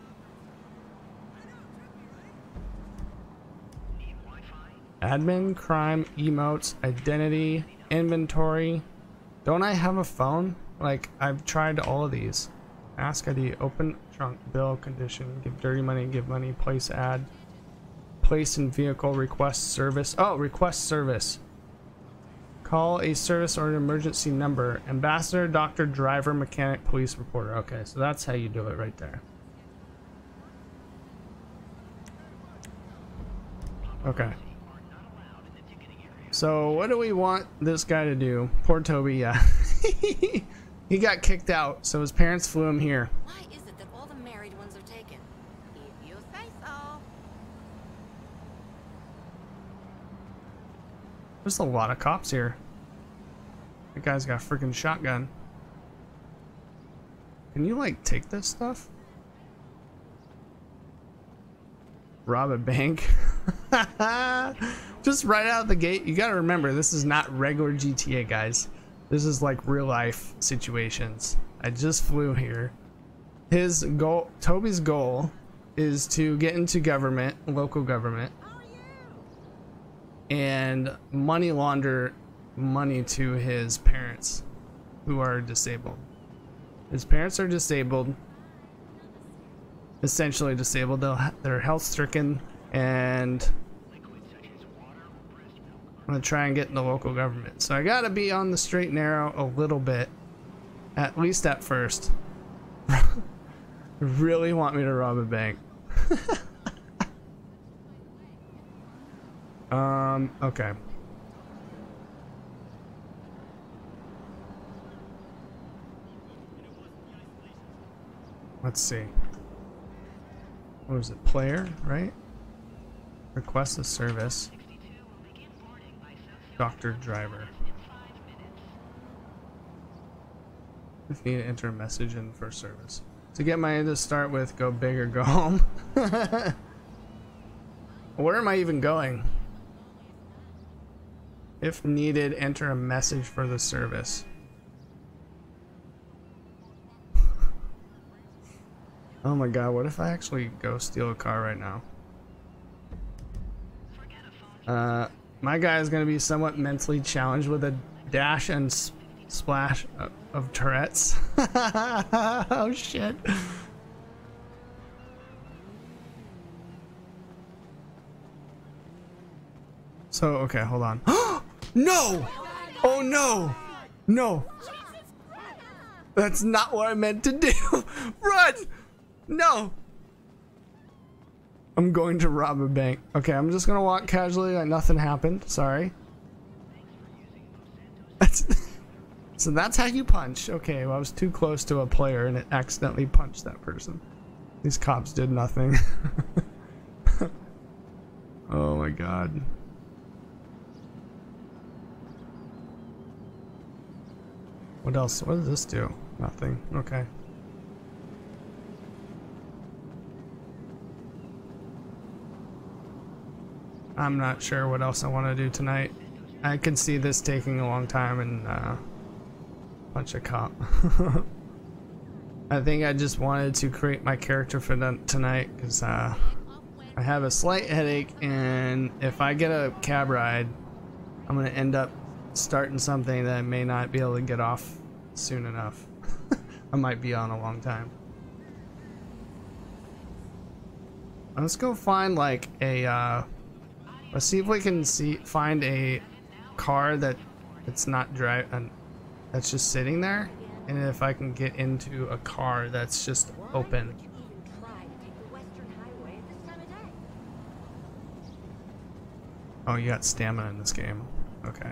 Speaker 1: Admin, crime, emotes, identity, inventory. Don't I have a phone? Like, I've tried all of these. Ask I D, open trunk, bill, condition, give dirty money, give money, place ad, place in vehicle, request service. Oh, request service. Call a service or an emergency number. Ambassador, doctor, driver, mechanic, police reporter. Okay, so that's how you do it right there. Okay. So what do we want this guy to do? Poor Toby, yeah. He got kicked out, so his parents flew him here.
Speaker 3: Why is it that all the married ones are taken? If you say so.
Speaker 1: There's a lot of cops here. That guy's got a freaking shotgun. Can you like take this stuff? Rob a bank? Just right out of the gate. You gotta remember, this is not regular G T A, guys. This is like real life situations. I just flew here. His goal, Toby's goal, is to get into government, local government, and money launder money to his parents who are disabled. His parents are disabled, essentially disabled. They'll, they're health stricken, and I'm gonna try and get in the local government. So I gotta be on the straight and narrow a little bit, at least at first. Really want me to rob a bank. um, okay. Let's see. What was it? Player, right? Request a service. Doctor, driver. If you need to enter a message in for service. To get my to start with, go big or go home. Where am I even going? If needed, enter a message for the service. Oh my god, what if I actually go steal a car right now? Uh, my guy is going to be somewhat mentally challenged with a dash and s splash of, of Tourette's. Oh shit. So, okay, hold on. No! Oh no! No! That's not what I meant to do! Run! No! I'm going to rob a bank. Okay, I'm just gonna walk casually like nothing happened. Sorry. That's So that's how you punch. Okay, well, I was too close to a player and it accidentally punched that person. These cops did nothing. Oh my god. What else? What does this do? Nothing. Okay. I'm not sure what else I want to do tonight. I can see this taking a long time and uh, punch a cop. I think I just wanted to create my character for the, tonight because uh, I have a slight headache, and if I get a cab ride, I'm gonna end up starting something that I may not be able to get off soon enough. I might be on a long time. Let's go find like a uh, let's see if we can see find a car that it's not drive and that's just sitting there, and if I can get into a car that's just open. Oh, you got stamina in this game. Okay.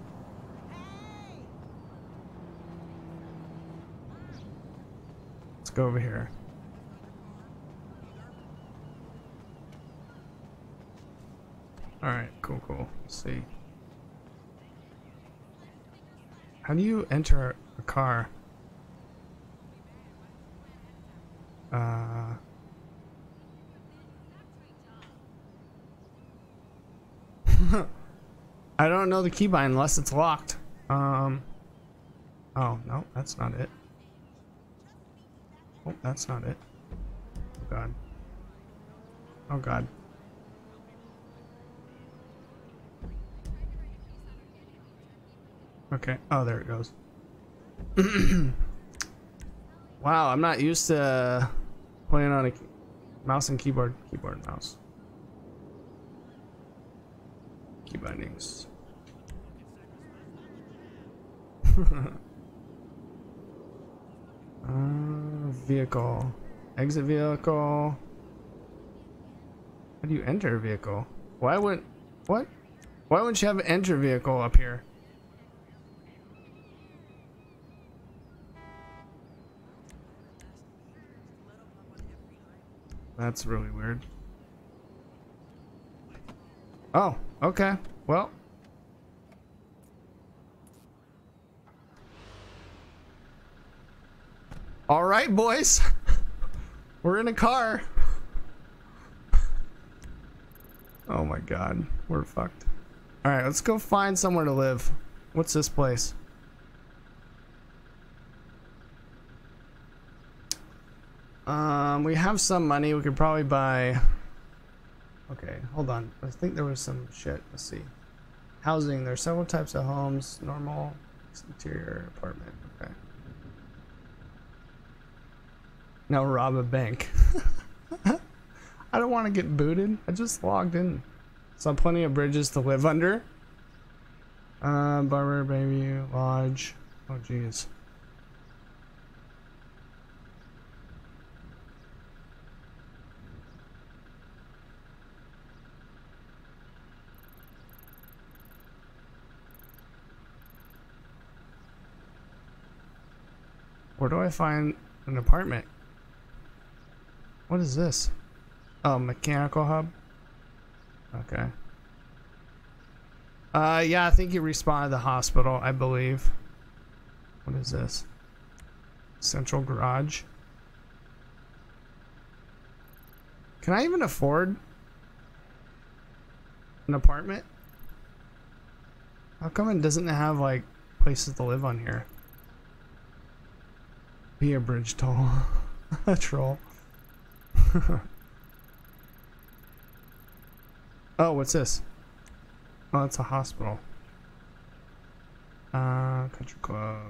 Speaker 1: Let's go over here. Alright, cool, cool. Let's see. How do you enter a car? Uh... I don't know the keybind unless it's locked. Um... Oh, no, that's not it. Oh, that's not it. Oh, God. Oh, God. Okay. Oh, there it goes. Wow, I'm not used to playing on a mouse and keyboard. Keyboard and mouse. Key bindings. uh, vehicle. Exit vehicle. How do you enter a vehicle? Why would... What? Why wouldn't you have an enter vehicle up here? That's really weird. Oh, okay. Well. All right, boys. We're in a car. Oh my God. We're fucked. All right, let's go find somewhere to live. What's this place? Um, we have some money. We could probably buy... Okay, hold on. I think there was some shit. Let's see. Housing. There are several types of homes. Normal, interior, apartment. Okay. Now rob a bank. I don't want to get booted. I just logged in. Saw plenty of bridges to live under. Uh, barber, baby, lodge. Oh, jeez. Where do I find an apartment? What is this? Oh, mechanical hub. Okay. Uh, yeah, I think you respawn at the hospital, I believe. What is this? Central garage. Can I even afford an apartment? How come it doesn't have, like, places to live on here? Be a bridge toll. A troll. Oh, what's this? Oh, it's a hospital. Uh, country club.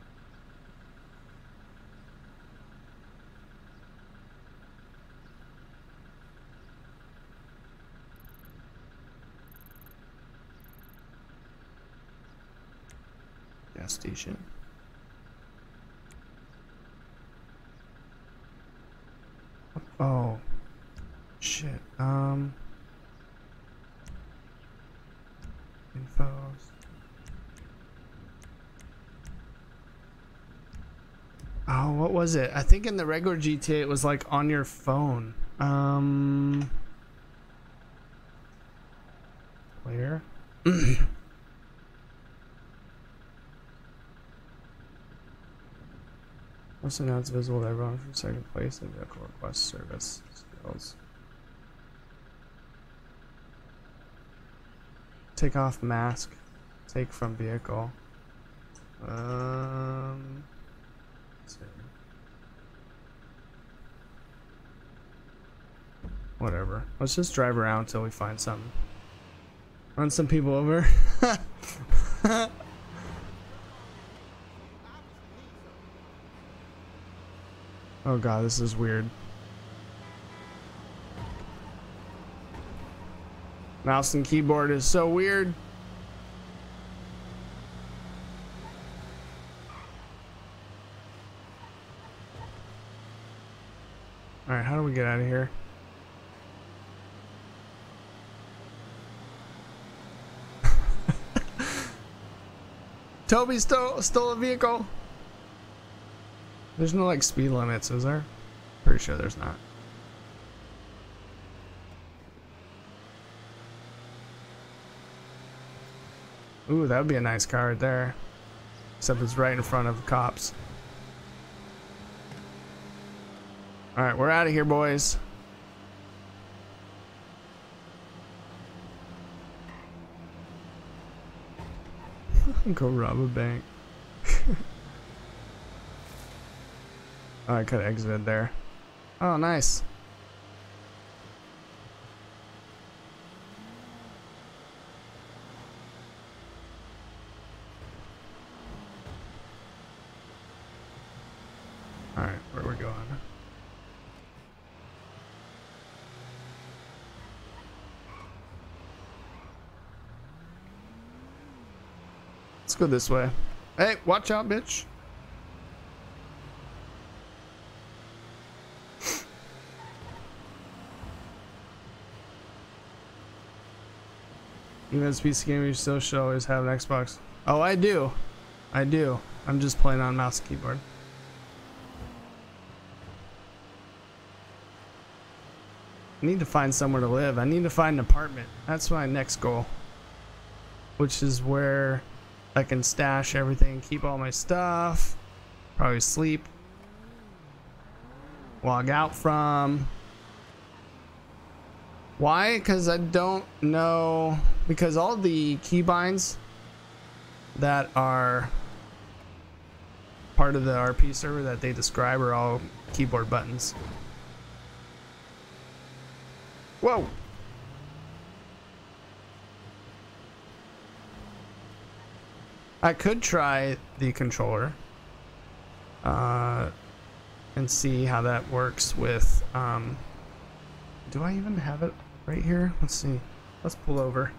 Speaker 1: Gas station. Oh, shit. Um, info. Oh, what was it? I think in the regular G T A it was like on your phone. Um, where? Also now it's visible to everyone from second place in vehicle request service skills. Take off mask. Take from vehicle. Um, let's see. Whatever. Let's just drive around until we find something. Run some people over. Oh god, this is weird. Mouse and keyboard is so weird. Alright, how do we get out of here? Toby stole, stole a vehicle. There's no like speed limits, is there? Pretty sure there's not. Ooh, that would be a nice car right there. Except it's right in front of the cops. Alright, we're out of here, boys. Go rob a bank. Oh, I could have exited there. Oh, nice. Alright, where are we going? Let's go this way. Hey, watch out, bitch. Even as a P C game, you still should always have an Xbox. Oh, I do. I do. I'm just playing on mouse and keyboard. I need to find somewhere to live. I need to find an apartment. That's my next goal. Which is where I can stash everything, keep all my stuff, probably sleep, log out from. Why? Because I don't know, because all the keybinds that are part of the R P server that they describe are all keyboard buttons. Whoa! I could try the controller uh, and see how that works with um, do I even have it right here? Let's see. Let's pull over.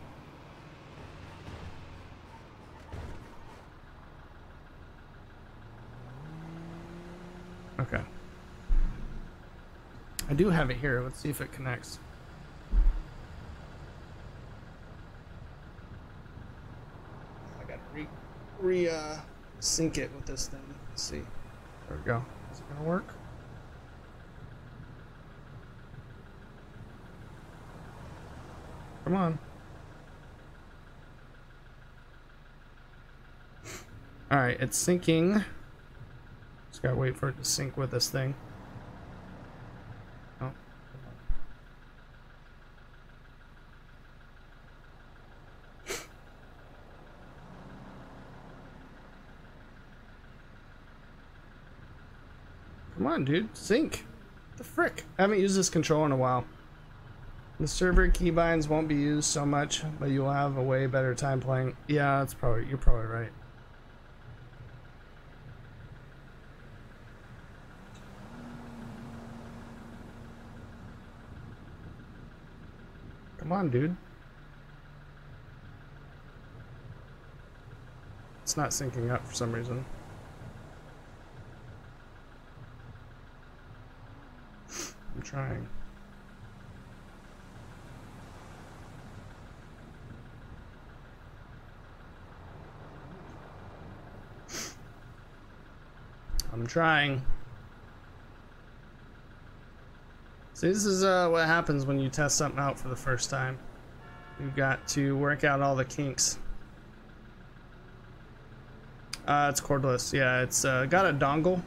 Speaker 1: Okay. I do have it here. Let's see if it connects. I gotta re, re uh, sync it with this thing. Let's see. There we go. Is it gonna work? Come on. Alright, it's syncing. Just gotta wait for it to sync with this thing. Oh. Come on, dude. Sync. What the frick? I haven't used this controller in a while. The server keybinds won't be used so much, but you'll have a way better time playing. Yeah, that's probably, you're probably right. Come on, dude. It's not syncing up for some reason. I'm trying. I'm trying. So this is uh, what happens when you test something out for the first time. You've got to work out all the kinks. Uh, it's cordless. Yeah, it's uh, got a dongle.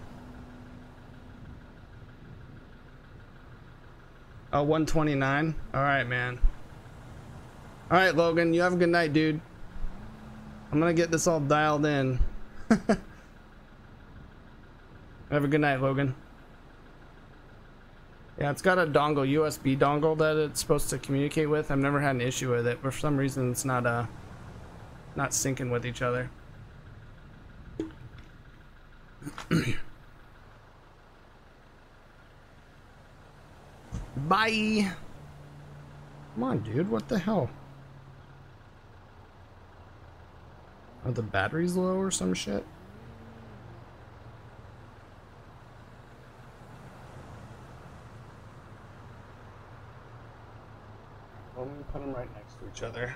Speaker 1: Uh, one twenty-nine. All right, man. All right, Logan. You have a good night, dude. I'm gonna get this all dialed in. Have a good night, Logan. Yeah, it's got a dongle, U S B dongle that it's supposed to communicate with. I've never had an issue with it, but for some reason it's not uh not syncing with each other. Bye. Come on, dude. What the hell? Are the batteries low or some shit? Let me put them right next to each other.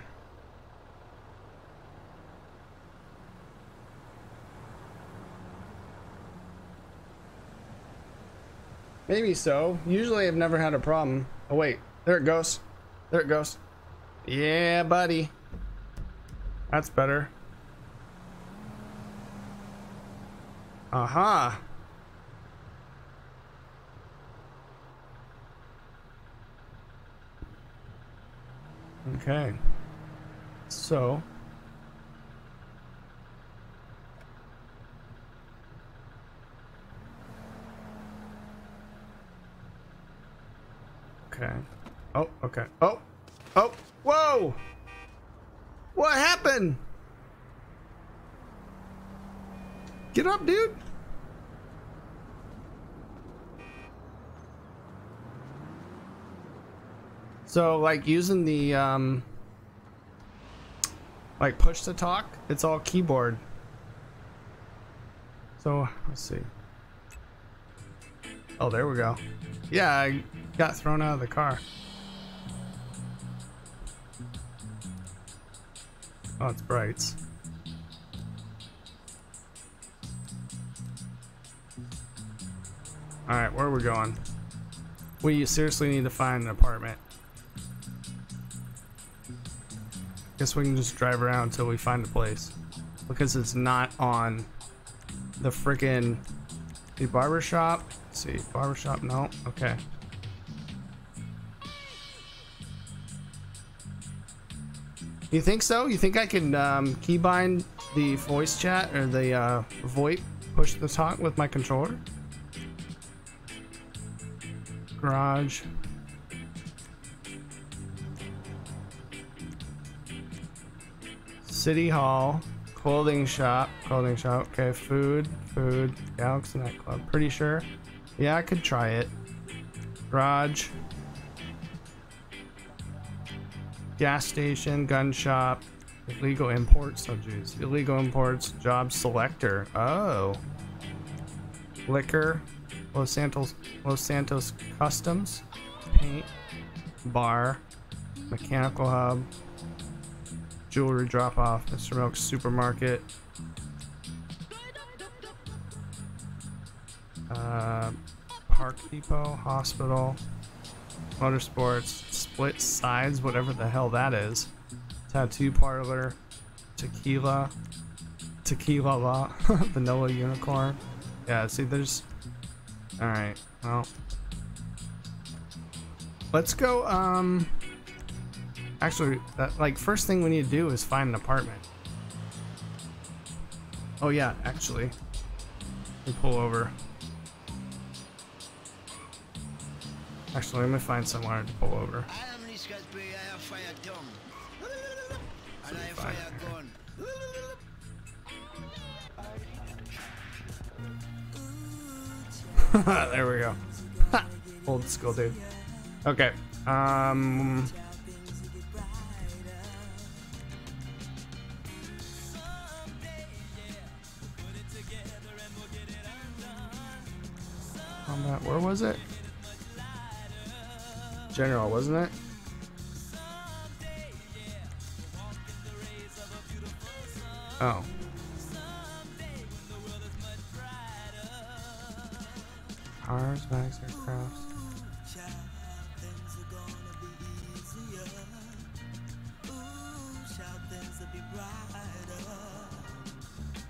Speaker 1: Maybe so. Usually I've never had a problem. Oh wait, there it goes. There it goes. Yeah, buddy. That's better. Aha. Okay. So. Okay. Oh, okay. Oh. Oh. Whoa. What happened? Get up, dude. So, like, using the, um, like, push to talk, it's all keyboard. So, let's see. Oh, there we go. Yeah, I got thrown out of the car. Oh, it's brights. Alright, where are we going? We seriously need to find an apartment. Guess we can just drive around until we find a place. Because it's not on the frickin' the barbershop. Let's see, barbershop, no, okay. You think so? You think I can um, keybind the voice chat or the uh, VoIP push the talk with my controller? Garage. City Hall. Clothing shop. Clothing shop. Okay, food. Food. Galaxy nightclub. Pretty sure. Yeah, I could try it. Garage. Gas station. Gun shop. Illegal imports. Oh, jeez. Illegal imports. Job selector. Oh. Liquor. Los Santos. Los Santos Customs. Paint. Bar. Mechanical hub. Jewelry drop off. Mister Milk's supermarket. Uh, Park Depot. Hospital. Motorsports. Split sides. Whatever the hell that is. Tattoo parlor. Tequila. Tequila law. Vanilla unicorn. Yeah, see, there's. Alright, well. Let's go, um. Actually, that, like, first thing we need to do is find an apartment. Oh, yeah, actually. We pull over. Actually, let me find somewhere to pull over. There we go. Old school, dude. Okay. Um. Combat. Where was it? General, wasn't it? Oh. Cars, bags, aircrafts.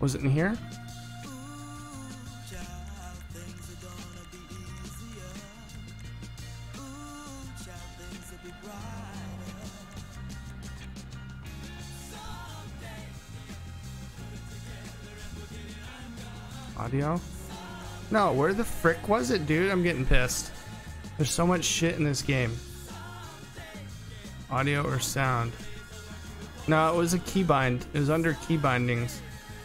Speaker 1: Was it in here? Audio? No, where the frick was it, dude? I'm getting pissed. There's so much shit in this game. Audio or sound? No, it was a keybind. It was under key bindings.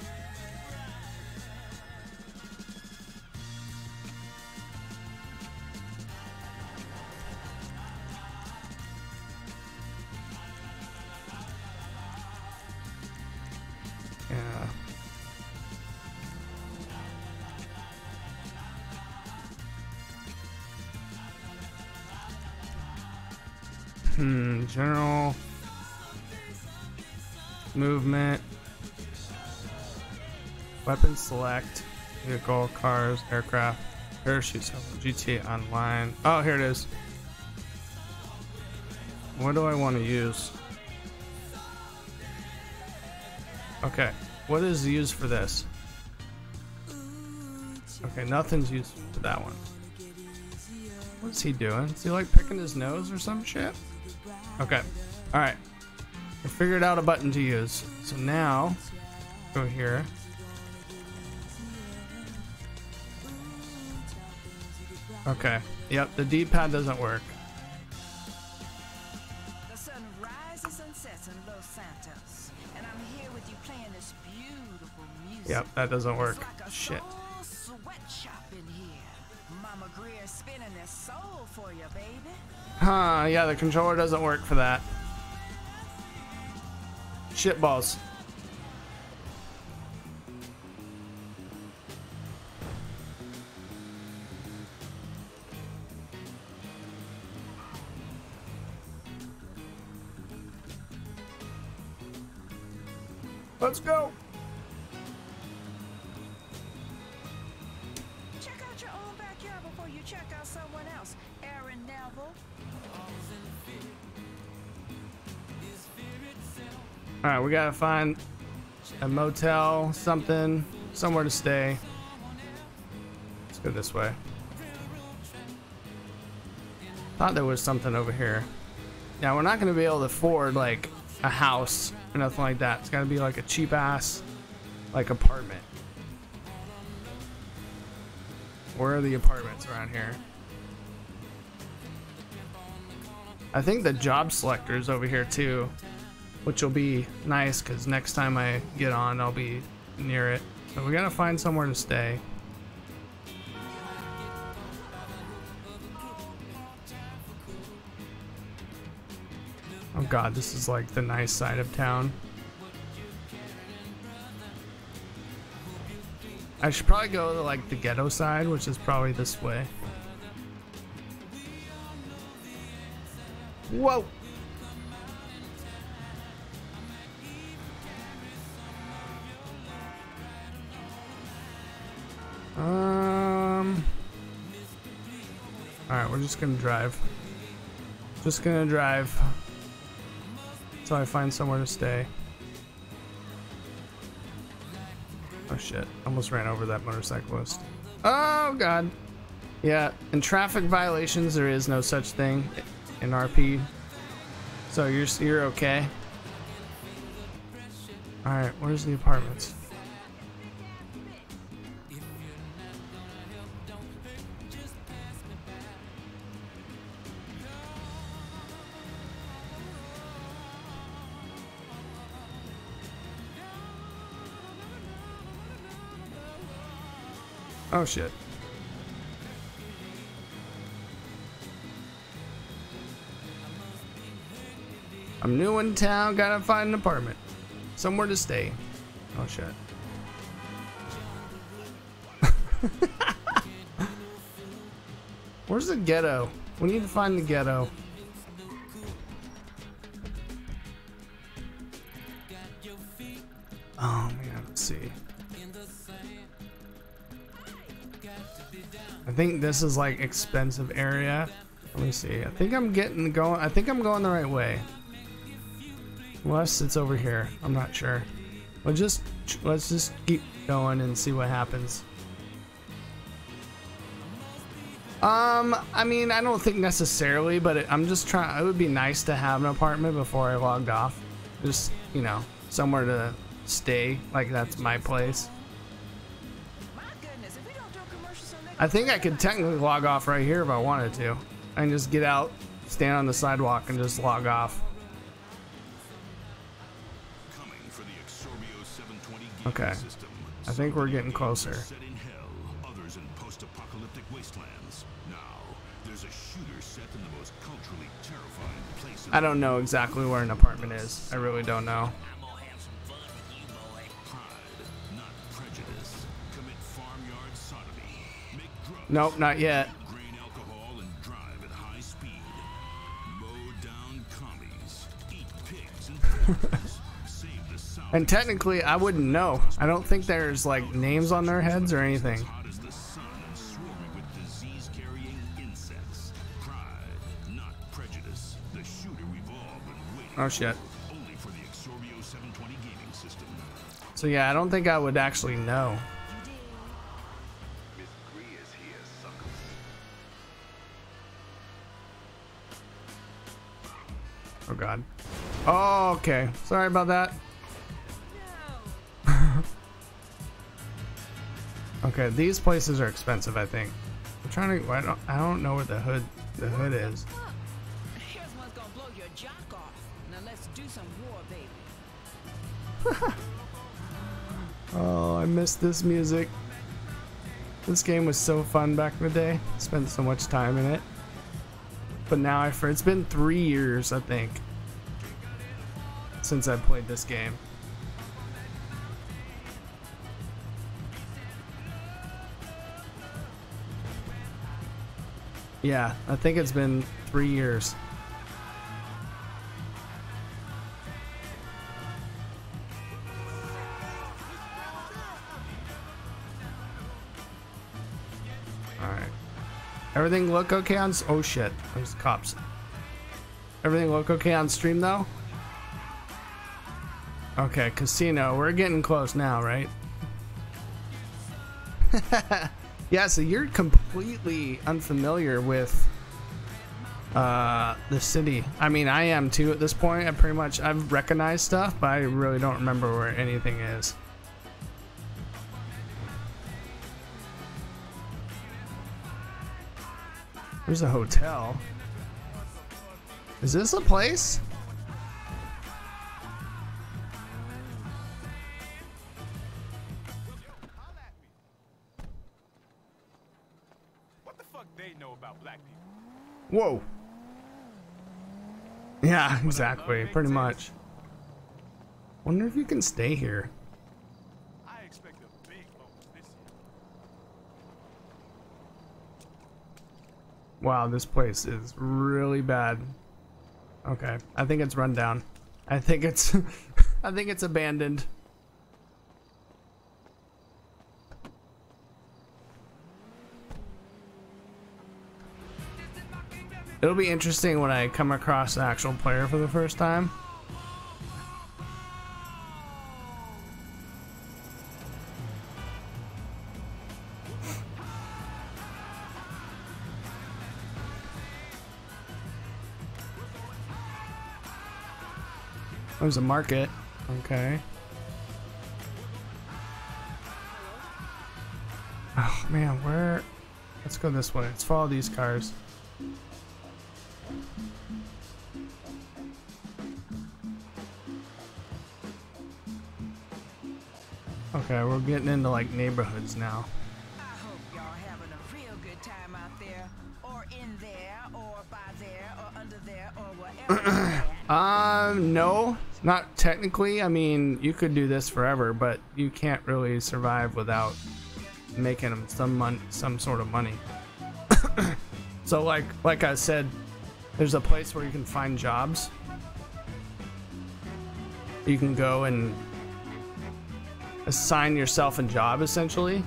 Speaker 1: Yeah. Hmm, general movement, weapon select, vehicle, cars, aircraft, parachute, G T A Online. Oh, here it is. What do I want to use? Okay, what is used for this? Okay, nothing's used for that one. What's he doing? Is he like picking his nose or some shit? Okay, alright. I figured out a button to use. So now, go here. Okay, yep, the D-pad doesn't work.
Speaker 4: The sun rises and sets in Los Santos, and I'm here with you playing this beautiful music.
Speaker 1: Yep, that doesn't work.
Speaker 4: It's like a
Speaker 1: Shit.
Speaker 4: soul sweatshop in here. Mama Greer spinning this soul for you, baby.
Speaker 1: Huh, yeah, the controller doesn't work for that. Shitballs. Let's go.
Speaker 4: Check out your own backyard before you check out someone else, Aaron Neville.
Speaker 1: All right, we gotta find a motel, something, somewhere to stay. Let's go this way. Thought there was something over here. Now we're not gonna be able to afford like a house or nothing like that. It's gotta be like a cheap ass, like apartment. Where are the apartments around here? I think the job selector is over here too, which will be nice because next time I get on, I'll be near it. So we gotta find somewhere to stay. Oh god, this is like the nice side of town. I should probably go to like the ghetto side, which is probably this way. Whoa! Um. Alright, we're just gonna drive. Just gonna drive until I find somewhere to stay. Oh shit, almost ran over that motorcyclist. Oh god. Yeah, in traffic violations there is no such thing in R P. So you're, you're okay. Alright, where's the apartments? Oh shit. I'm new in town, gotta find an apartment. Somewhere to stay. Oh shit. Where's the ghetto? We need to find the ghetto. Oh man, let's see. I think this is like expensive area. Let me see. I think I'm getting going. I think I'm going the right way. Unless it's over here. I'm not sure. We'll just let's just keep going and see what happens. Um, I mean, I don't think necessarily, but it, I'm just trying. It would be nice to have an apartment before I logged off. Just, you know, somewhere to stay. Like that's my place. I think I could technically log off right here if I wanted to, and just get out, stand on the sidewalk, and just log off. Okay, I think we're getting closer. I don't know exactly where an apartment is. I really don't know. Nope, not yet. And technically, I wouldn't know. I don't think there's like names on their heads or anything. Oh shit. So yeah, I don't think I would actually know. Oh god. Oh, okay. Sorry about that. Okay, these places are expensive, I think. I'm trying to. I don't. I don't know where the hood. The hood is.
Speaker 4: Here's one's gonna blow your jock off. Now let's do some war, baby.
Speaker 1: Oh, I missed this music. This game was so fun back in the day. Spent so much time in it. But now I. It's been three years, I think, since I played this game. Yeah, I think it's been three years. Alright. Everything look okay on... Oh shit, there's cops. Everything look okay on stream though? Okay, casino. We're getting close now, right? Yeah, so you're completely unfamiliar with uh, the city. I mean, I am too at this point. I pretty much, I've recognized stuff, but I really don't remember where anything is. There's a hotel. Is this a place? Whoa. Yeah, exactly. Pretty much. Wonder if you can stay here.
Speaker 5: I expect a big bonus this year.
Speaker 1: Wow, this place is really bad. Okay, I think it's run down. I think it's I think it's abandoned. It'll be interesting when I come across an actual player for the first time. There's a market. Okay. Oh man, where? Let's go this way. Let's follow these cars. Okay, we're getting into like neighborhoods now.
Speaker 4: I hope y'all having a real good time out there, or in there, or by there, or under there, or whatever.
Speaker 1: Um, no, not technically. I mean, you could do this forever, but you can't really survive without making some mon some sort of money. So, like, like I said, there's a place where you can find jobs. You can go and assign yourself a job, essentially.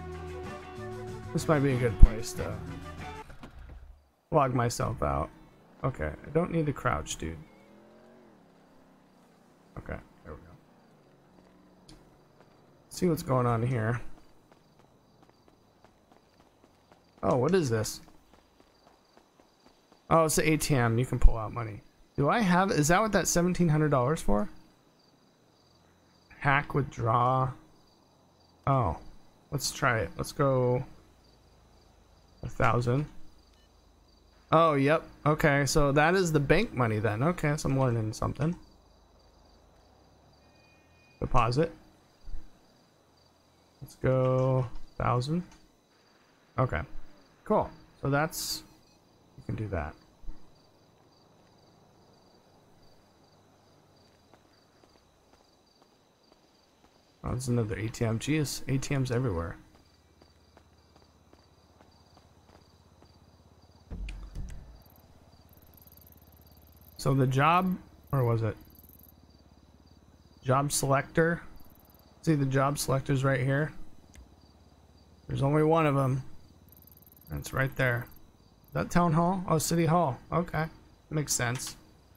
Speaker 1: This might be a good place to log myself out. Okay, I don't need to crouch, dude. Okay, there we go. See what's going on here. Oh, what is this? Oh, it's the A T M. You can pull out money. Do I have... Is that what that seventeen hundred dollars for? Hack withdraw. Oh. Let's try it. Let's go... A thousand. Oh, yep. Okay, so that is the bank money then. Okay, so I'm learning something. Deposit. Let's go... Thousand. Okay. Cool. So that's... You can do that. Oh, there's another A T M. Geez, A T Ms everywhere. So the job, or was it? Job selector. See the job selectors right here? There's only one of them. That's right there. Is that town hall? Oh, city hall. Okay. Makes sense.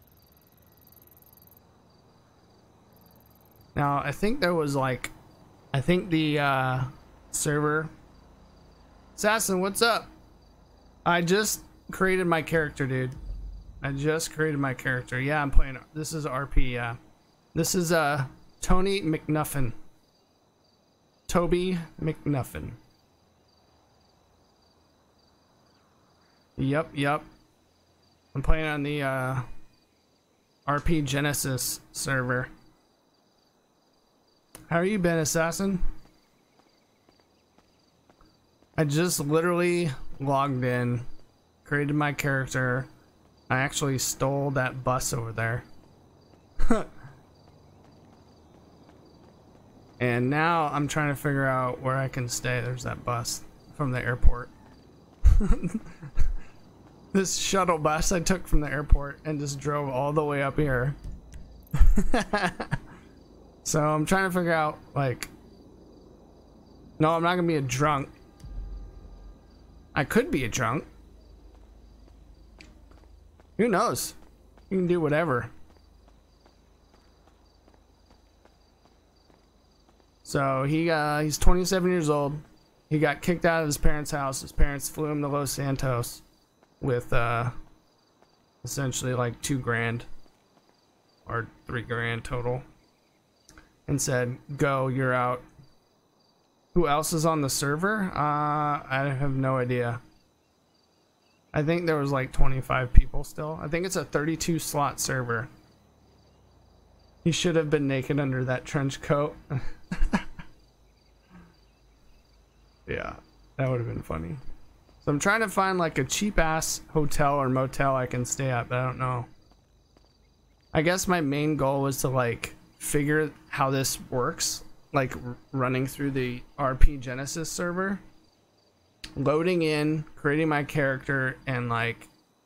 Speaker 1: Now, I think there was like, I think the uh, server. Assassin, what's up? I just created my character, dude. I just created my character. Yeah, I'm playing. This is R P, yeah. This is uh, Tony McNuffin. Toby McNuffin. Yep, yep. I'm playing on the uh, R P Genesis server. How are you been, Assassin? I just literally logged in, created my character. I actually stole that bus over there. And now I'm trying to figure out where I can stay. There's that bus from the airport. This shuttle bus I took from the airport and just drove all the way up here. So I'm trying to figure out, like... No, I'm not gonna be a drunk. I could be a drunk. Who knows? You can do whatever. So he uh, he's twenty-seven years old. He got kicked out of his parents' house. His parents flew him to Los Santos with uh, essentially like two grand or three grand total, and said, "Go, you're out." Who else is on the server? Uh, I have no idea. I think there was like twenty-five people still. I think it's a thirty-two slot server. He should have been naked under that trench coat. Yeah, that would have been funny. So I'm trying to find like a cheap ass hotel or motel I can stay at, but I don't know. I guess my main goal was to like figure how this works, like r running through the R P Genesis server, loading in, creating my character, and like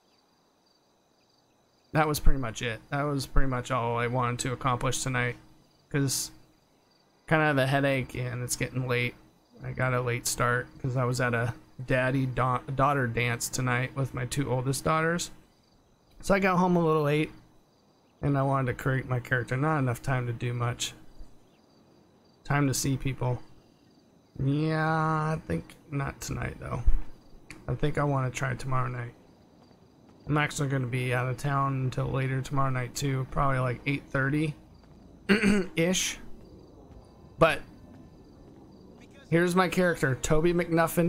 Speaker 1: that was pretty much it. That was pretty much all I wanted to accomplish tonight, because kind of have a headache and it's getting late. I got a late start because I was at a daddy da daughter dance tonight with my two oldest daughters, so I got home a little late and I wanted to create my character. Not enough time to do much. Time to see people. Yeah, I think not tonight though. I think I want to try tomorrow night. I'm actually going to be out of town until later tomorrow night too, probably like eight thirty ish. But here's my character, Toby McNuffin.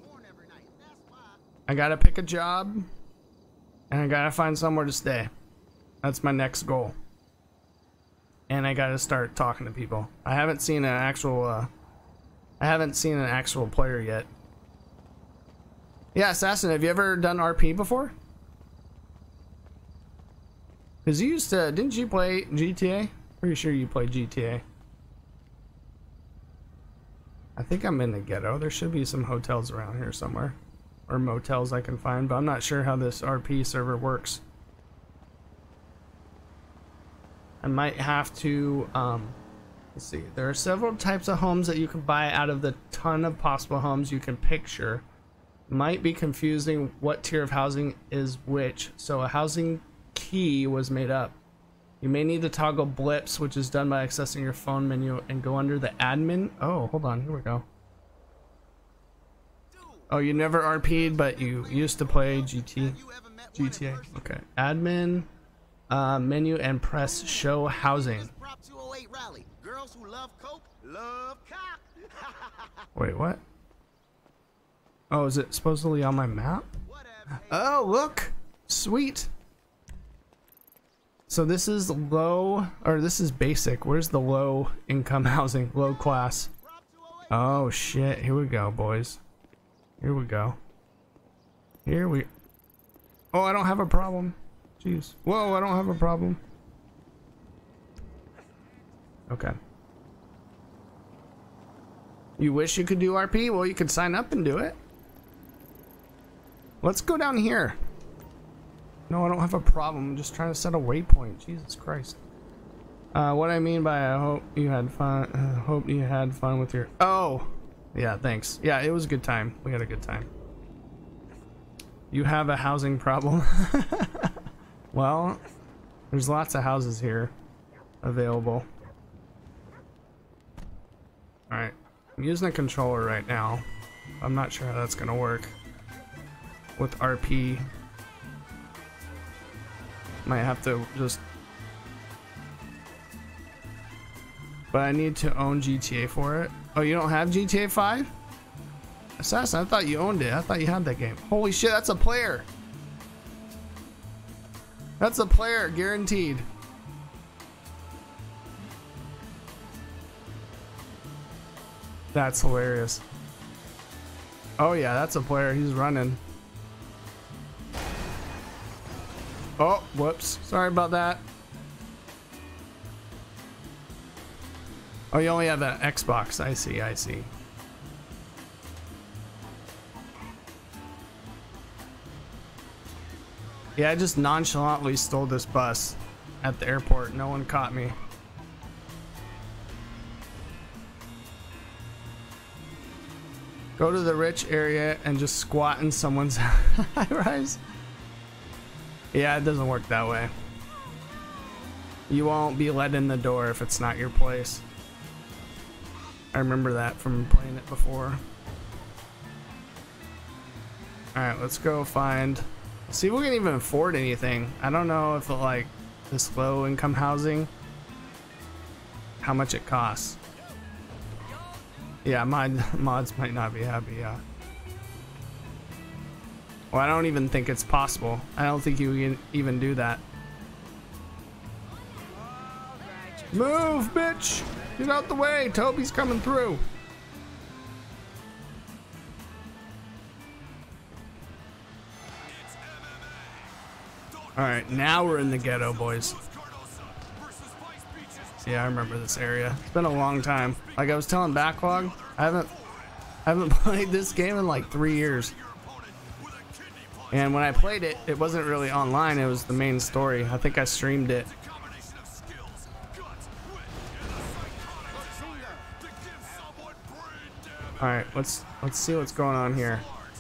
Speaker 1: I gotta pick a job and I gotta find somewhere to stay. That's my next goal. And I gotta start talking to people. I haven't seen an actual uh, I haven't seen an actual player yet. Yeah, Assassin, have you ever done R P before? Because you used to, didn't you play G T A? Pretty sure you played G T A. I think I'm in the ghetto. There should be some hotels around here somewhere. Or motels I can find, but I'm not sure how this R P server works. I might have to, um, let's see. There are several types of homes that you can buy out of the ton of possible homes you can picture. might be confusing what tier of housing is which. So a housing key was made up. You may need to toggle blips, which is done by accessing your phone menu and go under the admin. Oh, hold on, here we go. Oh, you never R P'd, but you used to play G T, G T A. Okay, admin, uh, menu, and press show housing. Wait, what? Oh, is it supposedly on my map? Oh, look, sweet. So this is low, or this is basic. Where's the low income housing, low class? Oh shit, here we go, boys. Here we go. Here we... Oh, I don't have a problem. Jeez. Whoa, I don't have a problem. Okay. You wish you could do R P? Well, you could sign up and do it. Let's go down here. No, I don't have a problem. I'm just trying to set a waypoint. Jesus Christ. Uh, what I mean by I hope you had fun. Uh, hope you had fun with your... Oh! Yeah, thanks. Yeah, it was a good time. We had a good time. You have a housing problem. Well, there's lots of houses here available. Alright. I'm using a controller right now. I'm not sure how that's gonna work with R P. Might have to just... But I need to own G T A for it. Oh, you don't have G T A five? Assassin, I thought you owned it. I thought you had that game. Holy shit, that's a player. That's a player, guaranteed. That's hilarious. Oh yeah, that's a player. He's running. Oh, whoops. Sorry about that. Oh, you only have an Xbox. I see, I see. Yeah, I just nonchalantly stole this bus at the airport. No one caught me. Go to the rich area and just squat in someone's high rise. Yeah, it doesn't work that way. You won't be let in the door if it's not your place. I remember that from playing it before. Alright, let's go find... See if we can even afford anything. I don't know if it, like this low income housing, how much it costs. Yeah, mod, mods might not be happy, yeah. Well, I don't even think it's possible. I don't think you can even do that. Move, bitch! Get out the way! Toby's coming through. Alright, now we're in the ghetto, boys. Yeah, I remember this area. It's been a long time. Like I was telling Backlog, I haven't I haven't played this game in like three years. And when I played it, it wasn't really online, it was the main story. I think I streamed it. Alright, let's let's see what's going on here.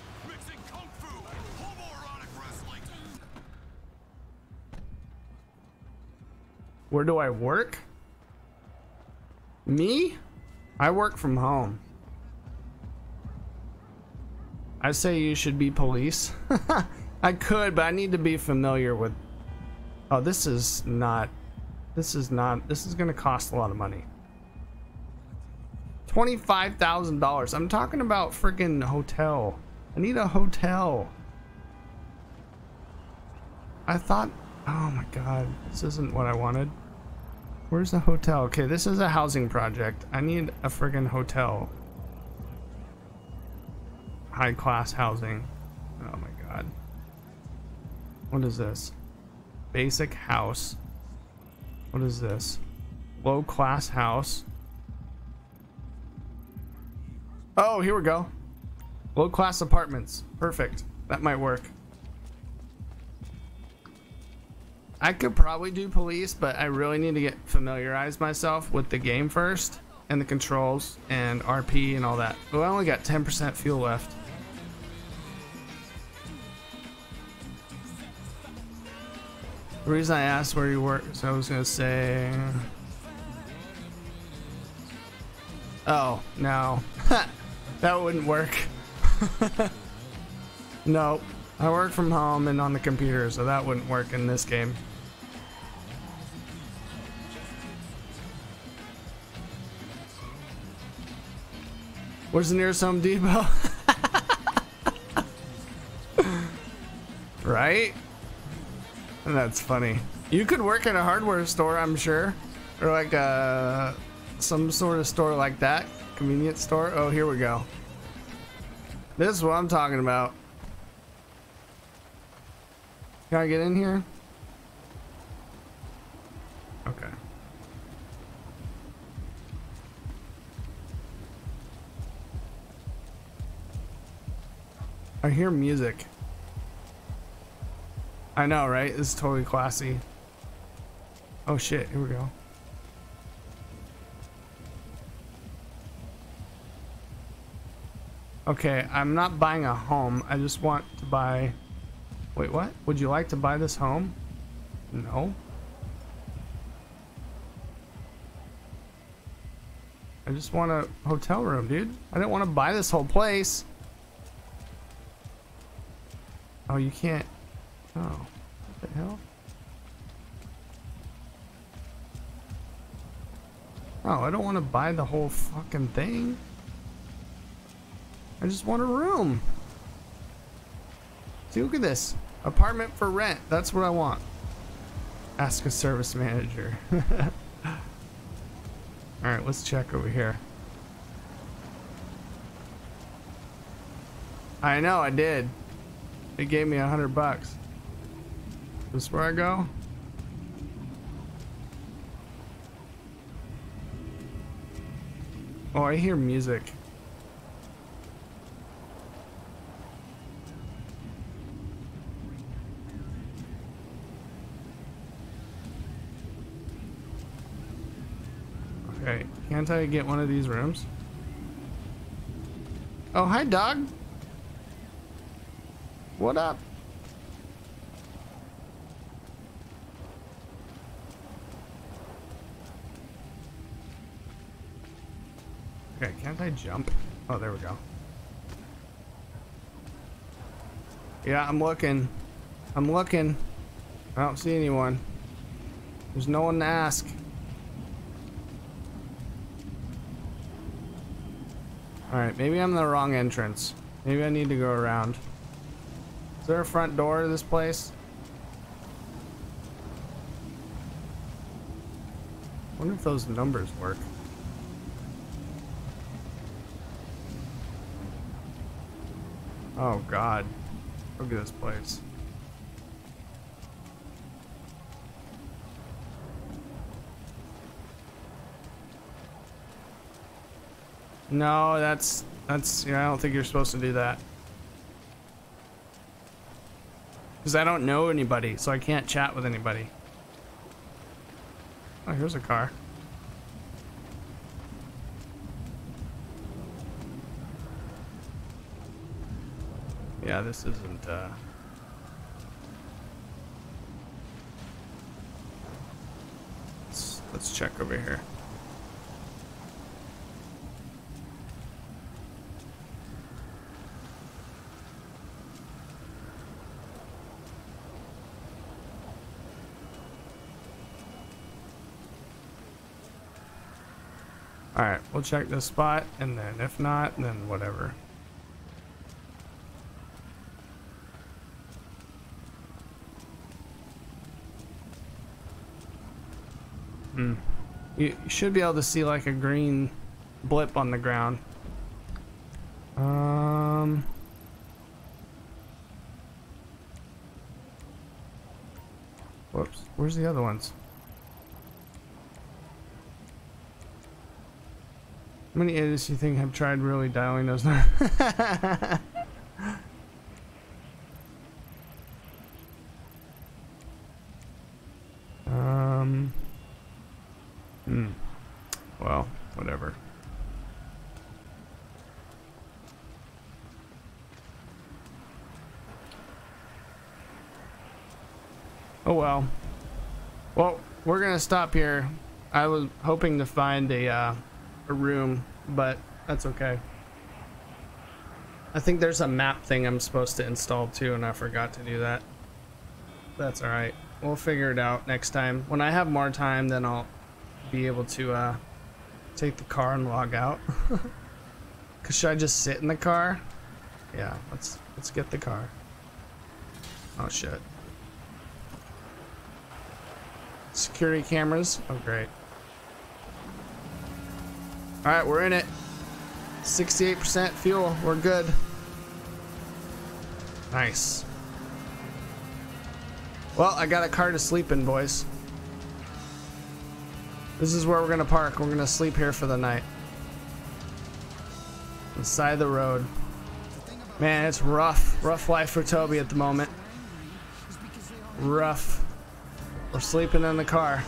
Speaker 1: Where do I work? Me? I work from home. I say you should be police. I could, but I need to be familiar with... Oh, this is not... This is not... This is gonna cost a lot of money. twenty-five thousand dollars. I'm talking about freaking hotel. I need a hotel. I thought... Oh my god. This isn't what I wanted. Where's the hotel? Okay, this is a housing project. I need a friggin' hotel. High class housing. Oh my god. What is this? Basic house. What is this? Low class house. Oh, here we go. Low class apartments. Perfect. That might work. I could probably do police, but I really need to get familiarize myself with the game first and the controls and R P and all that. Oh, I only got ten percent fuel left. The reason I asked where you work, so I was gonna say. Oh no, that wouldn't work. No, I work from home and on the computer, so that wouldn't work in this game. Where's the nearest Home Depot? Right? That's funny. You could work at a hardware store, I'm sure, or like a some sort of store like that, convenience store. Oh, here we go. This is what I'm talking about. Can I get in here? Okay. I hear music. I know, right? This is totally classy. Oh shit, here we go. Okay, I'm not buying a home. I just want to buy... Wait, what? Would you like to buy this home? No. I just want a hotel room, dude. I didn't want to buy this whole place. Oh, you can't... Oh, what the hell? Oh, I don't want to buy the whole fucking thing. I just want a room. See, look at this. Apartment for rent. That's what I want. Ask a service manager. Alright, let's check over here. I know, I did. It gave me a hundred bucks. This is where I go? Oh, I hear music. Okay, can't I get one of these rooms? Oh, hi, dog. What up? Okay, can't I jump? Oh, there we go. Yeah, I'm looking. I'm looking. I don't see anyone. There's no one to ask. Alright, maybe I'm the wrong entrance. Maybe I need to go around. Is there a front door to this place? I wonder if those numbers work. Oh god. Look at this place. No, that's that's yeah, I don't think you're supposed to do that. Because I don't know anybody, so I can't chat with anybody. Oh, here's a car. Yeah, this isn't, uh... Let's, let's check over here. Alright, we'll check this spot, and then if not, then whatever. Hmm. You should be able to see like a green blip on the ground. Um... Whoops, where's the other ones? How many idiots do you think have tried really dialing those numbers? um. Hmm. Well, whatever. Oh well. Well, we're gonna stop here. I was hoping to find a uh, a room, but that's okay. I think there's a map thing I'm supposed to install too, and I forgot to do that. That's all right. We'll figure it out next time. When I have more time, then I'll be able to uh, take the car and log out. Cause should I just sit in the car? Yeah, let's let's get the car. Oh shit. Security cameras. Oh great. All right, we're in it. sixty-eight percent fuel. We're good. Nice. Well, I got a car to sleep in, boys. This is where we're gonna park. We're gonna sleep here for the night. On the side of the road. Man, it's rough. Rough life for Toby at the moment. Rough. We're sleeping in the car.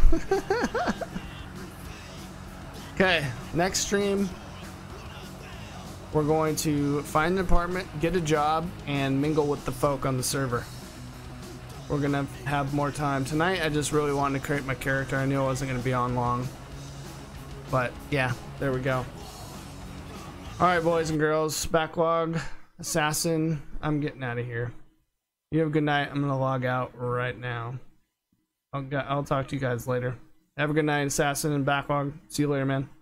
Speaker 1: Okay, next stream, we're going to find an apartment, get a job, and mingle with the folk on the server. We're gonna have more time. Tonight, I just really wanted to create my character. I knew I wasn't gonna be on long. But yeah, there we go. Alright, boys and girls, backlog, assassin, I'm getting out of here. You have a good night. I'm gonna log out right now. I'll, I'll talk to you guys later. Have a good night, assassin and backlog. See you later, man.